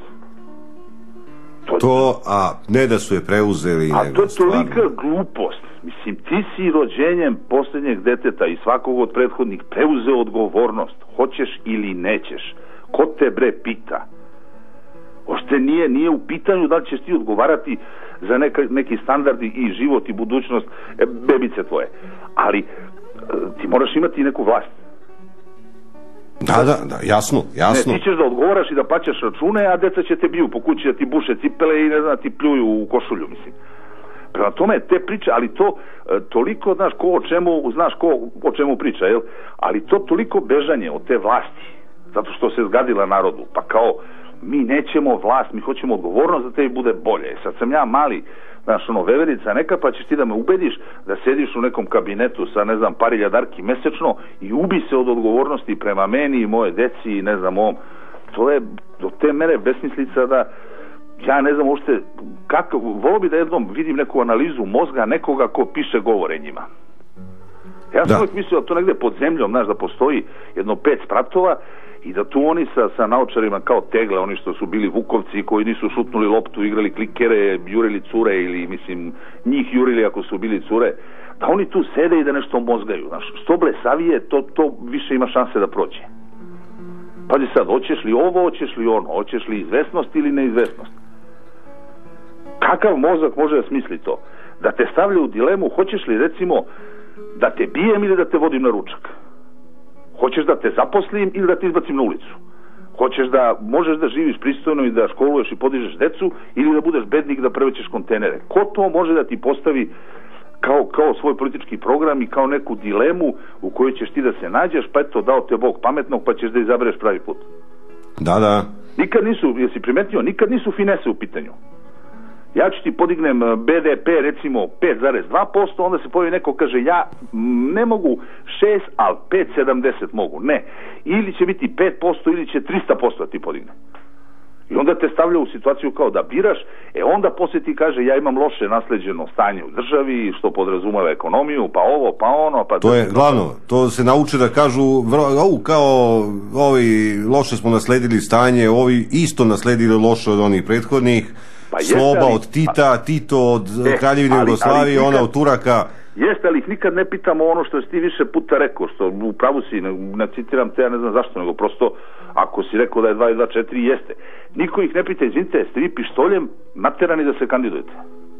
Speaker 3: To, to a ne da su je preuzeli.
Speaker 10: A to je tolika glupost. Mislim, ti si rođenjem posljednjeg deteta i svakog od prethodnih preuzeo odgovornost. Hoćeš ili nećeš. Ko te bre pita? Ošte nije, nije u pitanju da li ćeš ti odgovarati za neka, neki standardi i život i budućnost e, bebice tvoje. Ali e, ti moraš imati neku vlast.
Speaker 3: Da, da, da, jasno, jasno.
Speaker 10: Ne, ti ćeš da odgovaraš i da plaćaš račune, a deca će te biju po kući da ti buše cipele i ne znam, ti pljuju u košulju, mislim. Prema tome, te priče, ali to e, toliko, znaš, ko o čemu, znaš ko o čemu priča, jel? Ali to toliko bežanje od te vlasti, zato što se zgadila narodu, pa kao, mi nećemo vlast, mi hoćemo odgovornost da tebi bude bolje. Sad sam ja mali, znaš, ono, veverica neka, pa ćeš ti da me ubediš da sediš u nekom kabinetu sa, ne znam, par iljadarki mesečno i ubi se od odgovornosti prema meni i moje deci i ne znam, ovom. To je do te mere besmislica da ja ne znam uopšte kako, volio bi da jednom vidim neku analizu mozga nekoga ko piše govore njima. Ja sam uvijek mislio da to negde pod zemljom, znaš, da postoji jedno pet spratova i da tu oni sa, sa naočarima kao tegle, oni što su bili vukovci koji nisu šutnuli loptu, igrali klikere, jurili cure ili, mislim, njih jurili ako su bili cure, da oni tu sede i da nešto mozgaju. Znaš, što blesavije, to, to više ima šanse da prođe. Pazi sad, hoćeš li ovo, hoćeš li ono, hoćeš li izvesnost ili neizvesnost? Kakav mozak može da smisli to? Da te stavlja u dilemu, hoćeš li recimo da te bijem ili da te vodim na ručak? Hoćeš da te zaposlim ili da te izbacim na ulicu? Hoćeš da možeš da živiš pristojno i da školuješ i podižeš decu ili da budeš bednik da prevećeš kontenere? Ko to može da ti postavi kao, kao svoj politički program i kao neku dilemu u kojoj ćeš ti da se nađeš, pa eto dao te Bog pametnog pa ćeš da izabereš pravi put?
Speaker 3: Da, da.
Speaker 10: Nikad nisu, jesi primetio, nikad nisu finese u pitanju. Ja ću ti podignem be de pe recimo pet zarez dva posto, onda se pojavi neko kaže ja ne mogu šest, ali pet zarez sedamdeset mogu. Ne. Ili će biti pet posto ili će trista posto da ti podigne. I onda te stavlja u situaciju kao da biraš, e onda poslije ti kaže ja imam loše nasleđeno stanje u državi, što podrazumava ekonomiju, pa ovo, pa ono, pa...
Speaker 3: To je glavno, to se nauče da kažu, au, kao ovi loše smo nasledili stanje, ovi isto nasledili loše od onih prethodnih, pa Sloba ali, od Tita, a, Tito od e, Kraljevine Jugoslavije, ona od Turaka.
Speaker 10: Jeste, ali ih nikad ne pitamo ono što si ti više puta rekao, što u pravu si, ne, ne citiram te, ja ne znam zašto, nego prosto ako si rekao da je dva i dva četiri, jeste. Niko ih ne pita, izvinite, jeste vi pištoljem naterani da se kandidujete?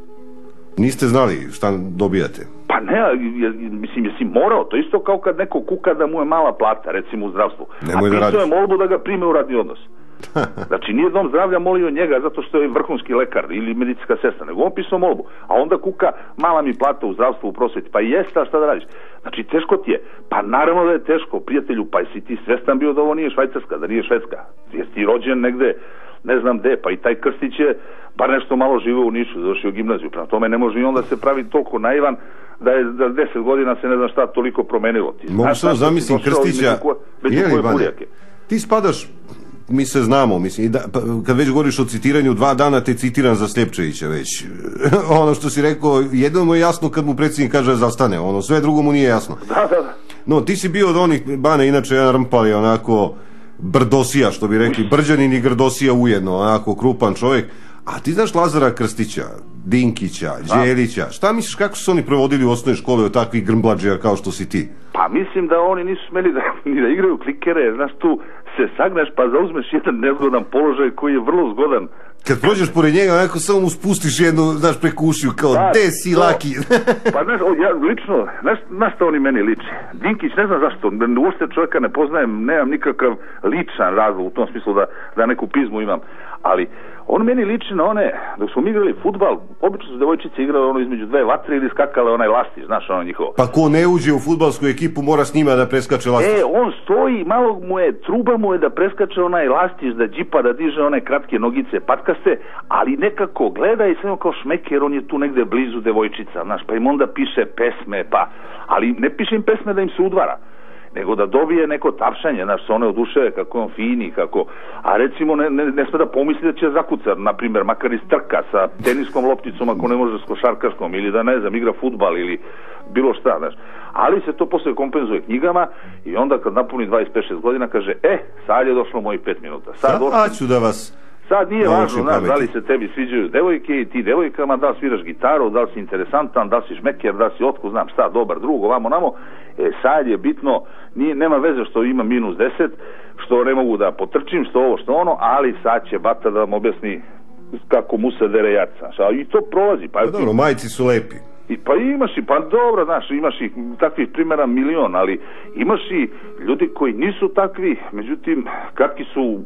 Speaker 3: Niste znali šta dobijate?
Speaker 10: Pa ne, mislim, jesi morao, to isto kao kad neko kuka da mu je mala plata, recimo u zdravstvu.
Speaker 3: Nemoj
Speaker 10: a pisao je molbu da ga prime u radni odnos. Znači nije dom zdravlja molio njega zato što je vrhunski lekar ili medicinska sestra, nego on pisao molbu, a onda kuka mala mi plata u zdravstvu, u prosveti, pa jeste, a šta da radiš? Znači teško ti je, pa naravno da je teško, prijatelju, pa jesi ti svestan bio da ovo nije Švajcarska, da nije Švedska, jesi ti rođen negde, ne znam gde, pa i taj Krstić je bar nešto malo živeo u Nišu, završio gimnaziju, prema tome ne može i onda se pravi toliko naivan da je za deset godina se ne znam šta toliko promenilo. Ti
Speaker 3: mogu samo zamislim Krstića, jeli Bane, ti spadaš, mi se znamo, mislim, da, kad već govoriš o citiranju, dva dana te citiram za Sljepčevića već. Ono što si rekao, jedno mu je jasno kad mu predsjednik kaže zastane, ono, sve drugo mu nije jasno.
Speaker 10: Da, da, da.
Speaker 3: No, ti si bio od onih, Bane, inače jedan rmpali, onako, brdosija, što bi rekli, brđanin i grdosija ujedno, onako, krupan čovjek. A ti znaš Lazara Krstića, Dinkića, Đelića, šta misliš kako su oni provodili u osnovnoj školi od takvih grmblađija kao što si ti?
Speaker 10: Pa mislim da oni nisu smeli da, ni da igraju klikere, znaš, tu se sagneš pa zauzmeš jedan nezgodan položaj koji je vrlo zgodan.
Speaker 3: Kad prođeš pored njega, onako samo mu spustiš jednu, znaš, preko ušiju, kao, da, de si to, laki.
Speaker 10: Pa znaš, ja lično, znaš, znaš što oni meni liči? Dinkić, ne znam zašto, uopšte čovjeka ne poznajem, nemam nikakav ličan razlog u tom smislu da, da neku pizmu imam, ali on meni liči na one, dok smo mi igrali fudbal, obično su devojčice igrale ono između dve vatre ili skakale onaj lastić, znaš, ono njihovo.
Speaker 3: Pa ko ne uđe u fudbalsku ekipu mora s njima da preskače lastić.
Speaker 10: E, on stoji, malo mu je, truba mu je da preskače onaj lastić, da džipa, da diže one kratke nogice, patkaste, ali nekako gleda i sve kao šmeker, on je tu negde blizu devojčica, znaš, pa im onda piše pesme, pa, ali ne piše im pesme da im se udvara, nego da dobije neko tapšanje, znaš, se one oduševe kako je on fini, kako, a recimo ne, ne, ne sme da pomisli da će zakucar, na primjer, makar iz trka sa teniskom lopticom ako ne može s košarkaškom, ili da ne znam, igra fudbal ili bilo šta, znaš, ali se to posle kompenzuje knjigama i onda kad napuni dvadeset pet šest godina kaže, e, sad je došlo mojih pet minuta, sad došlo...
Speaker 3: Sad ću da vas...
Speaker 10: Sad nije važno, znaš, da li se tebi sviđaju devojke i ti devojkama, da li sviraš gitaru, da li si interesantan, da li si šmeker, da li si otko, znam šta, dobar drug, ovamo namo, e, sad je bitno, nije, nema veze što ima minus deset, što ne mogu da potrčim, što ovo, što ono, ali sad će bata da vam objasni kako mu se dere jaca, i to prolazi. Pa,
Speaker 3: pa dobro, majci su lepi.
Speaker 10: I, pa imaš i, pa dobro, znaš, imaš i takvih primjera milion, ali imaš i ljudi koji nisu takvi, međutim, kakvi su,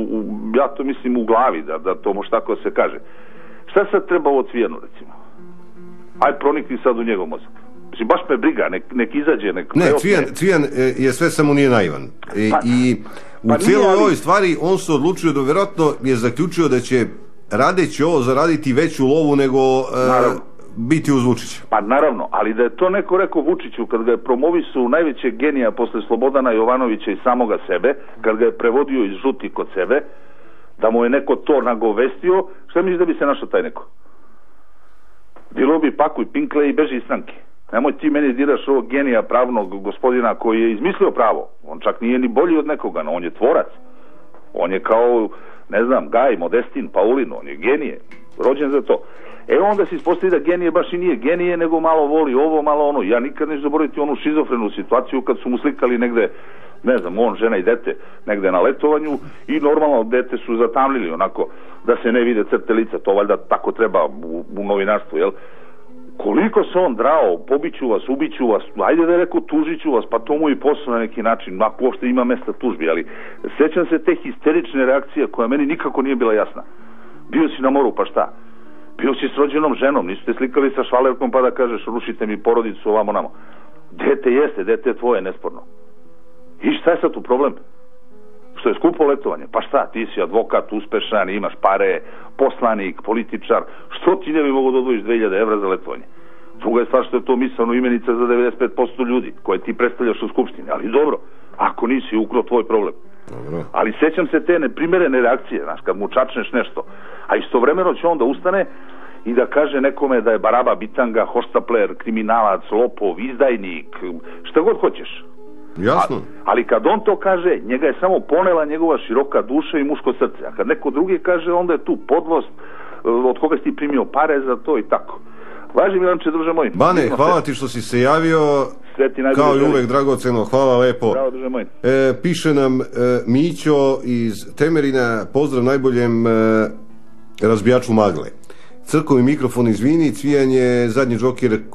Speaker 10: ja to mislim u glavi, da, da to može tako se kaže. Šta sad treba ovo Cvijanu, recimo? Aj pronikni sad u njegov mozak. Mislim, baš me briga, nek, nek izađe, nek...
Speaker 3: Ne, Cvijan, Cvijan je sve samo nije naivan. I,
Speaker 10: pa,
Speaker 3: i u
Speaker 10: pa
Speaker 3: cijeloj
Speaker 10: ali...
Speaker 3: ovoj stvari on se odlučio da vjerojatno je zaključio da će radeći ovo zaraditi veću lovu nego e, biti uz Vučića.
Speaker 10: Pa naravno, ali da je to neko rekao Vučiću kad ga je promovisu najvećeg genija posle Slobodana Jovanovića i samoga sebe, kad ga je prevodio iz žuti kod sebe, da mu je neko to nagovestio, šta misliš da bi se našao taj neko? Bilo bi pakuj pinkle i beži iz stranke. Nemoj ti meni diraš ovog genija pravnog gospodina koji je izmislio pravo. On čak nije ni bolji od nekoga, no on je tvorac. On je kao, ne znam, Gaj, Modestin, Paulin, on je genije, rođen za to. E onda se ispostavi da genije baš i nije genije, nego malo voli ovo, malo ono. Ja nikad neću zaboraviti onu šizofrenu situaciju kad su mu slikali negde, ne znam, on, žena i dete, negde na letovanju i normalno dete su zatamljili onako da se ne vide crte lica, to valjda tako treba u, u novinarstvu, jel? Koliko se on drao, pobiću vas, ubiću vas, ajde da je rekao tužiću vas, pa to mu i posao na neki način, ako uopšte ima mesta tužbi, ali sećam se te histerične reakcije koja meni nikako nije bila jasna. Bio si na moru, pa šta? Bio si s rođenom ženom, nisu te slikali sa švalerkom pa da kažeš rušite mi porodicu ovamo namo. Dete jeste, dete je tvoje, nesporno. I šta je sad tu problem? Što je skupo letovanje? Pa šta, ti si advokat, uspešan, imaš pare, poslanik, političar, što ti ne bi mogo da odvojiš dve hiljade evra za letovanje? Druga je stvar što je to misleno imenica za devedeset pet posto ljudi koje ti predstavljaš u skupštini, ali dobro, ako nisi ukro tvoj problem. Dobro. Ali sećam se te neprimerene reakcije, znaš, kad mu čačneš nešto, a istovremeno će on da ustane i da kaže nekome da je baraba, bitanga, hoštapler, kriminalac, lopov, izdajnik, šta god hoćeš.
Speaker 3: Jasno.
Speaker 10: A, ali kad on to kaže, njega je samo ponela njegova široka duša i muško srce, a kad neko drugi kaže, onda je tu podlost od koga si ti primio pare za to i tako. Važi Milanče, druže moj.
Speaker 3: Bane, hvala ti što si se javio. Kao i uvek, dragoceno, hvala lepo.
Speaker 10: Bravo, druže moj.
Speaker 3: E, piše nam e, Mićo iz Temerina, pozdrav najboljem e, razbijaču magle. Crkovi mikrofon, izvini, Cvijan je zadnji džokir e,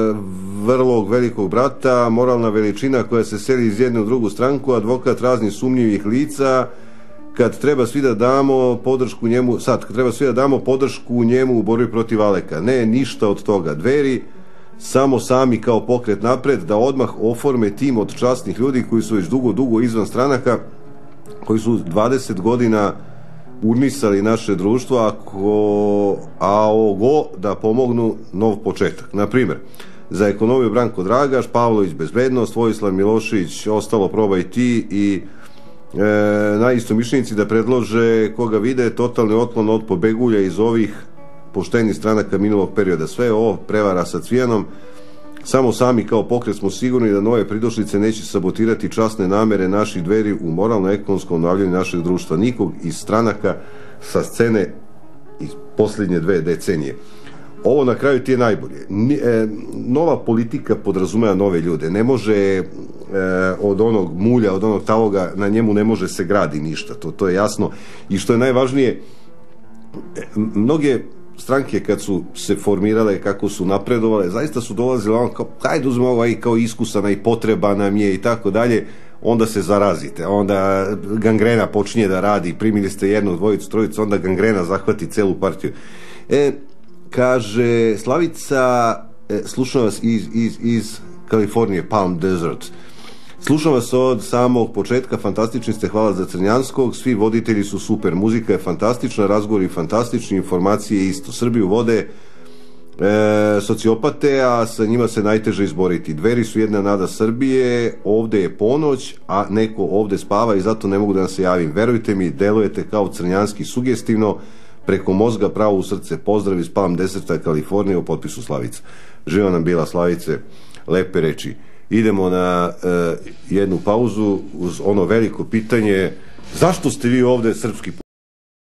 Speaker 3: vrlog velikog brata, moralna veličina koja se seli iz jedne u drugu stranku, advokat raznih sumnjivih lica, kad treba svi da damo podršku njemu, sad, kad treba svi da damo podršku njemu u borbi protiv Aleka. Ne, ništa od toga. Dveri, samo sami kao pokret napred, da odmah oforme tim od časnih ljudi koji su već dugo, dugo izvan stranaka, koji su dvadeset godina urnisali naše društvo, ako, a ogo da pomognu nov početak. Naprimjer, za ekonomiju Branko Dragaš, Pavlović bezbednost, Vojislav Milošević, ostalo probaj ti i e, najistomišljenici da predlože koga vide totalni otklon od pobegulja iz ovih poštenih stranaka minulog perioda. Sve ovo prevara sa Cvijanom. Samo sami kao pokret smo sigurni da nove pridošlice neće sabotirati časne namere naših Dveri u moralno-ekonomskom obnavljanju našeg društva. Nikog iz stranaka sa scene iz posljednje dve decenije. Ovo na kraju ti je najbolje. Nova politika podrazumeva nove ljude. Ne može od onog mulja, od onog taloga, na njemu ne može se gradi ništa. To, to je jasno. I što je najvažnije, mnoge stranke kad su se formirale, kako su napredovale, zaista su dolazile ono kao, hajde uzmemo ovaj kao iskusana i potreba nam je i tako dalje, onda se zarazite, onda gangrena počinje da radi, primili ste jednu, dvojicu, trojicu, onda gangrena zahvati celu partiju. E, kaže Slavica, e, slušam vas iz, iz, iz Kalifornije, Palm Desert. Slušam vas od samog početka, fantastični ste, hvala za Crnjanskog, svi voditelji su super, muzika je fantastična, razgovori fantastični, informacije isto. Srbiju vode e, sociopate, a sa njima se najteže izboriti. Dveri su jedna nada Srbije, ovde je ponoć, a neko ovde spava i zato ne mogu da nam se javim. Verujte mi, delujete kao Crnjanski sugestivno, preko mozga pravo u srce. Pozdrav iz Palm Deserta, Kalifornije, u potpisu Slavica. Živa nam bila, Slavice, lepe reči. Idemo na uh, jednu pauzu uz ono veliko pitanje, zašto ste vi ovde srpski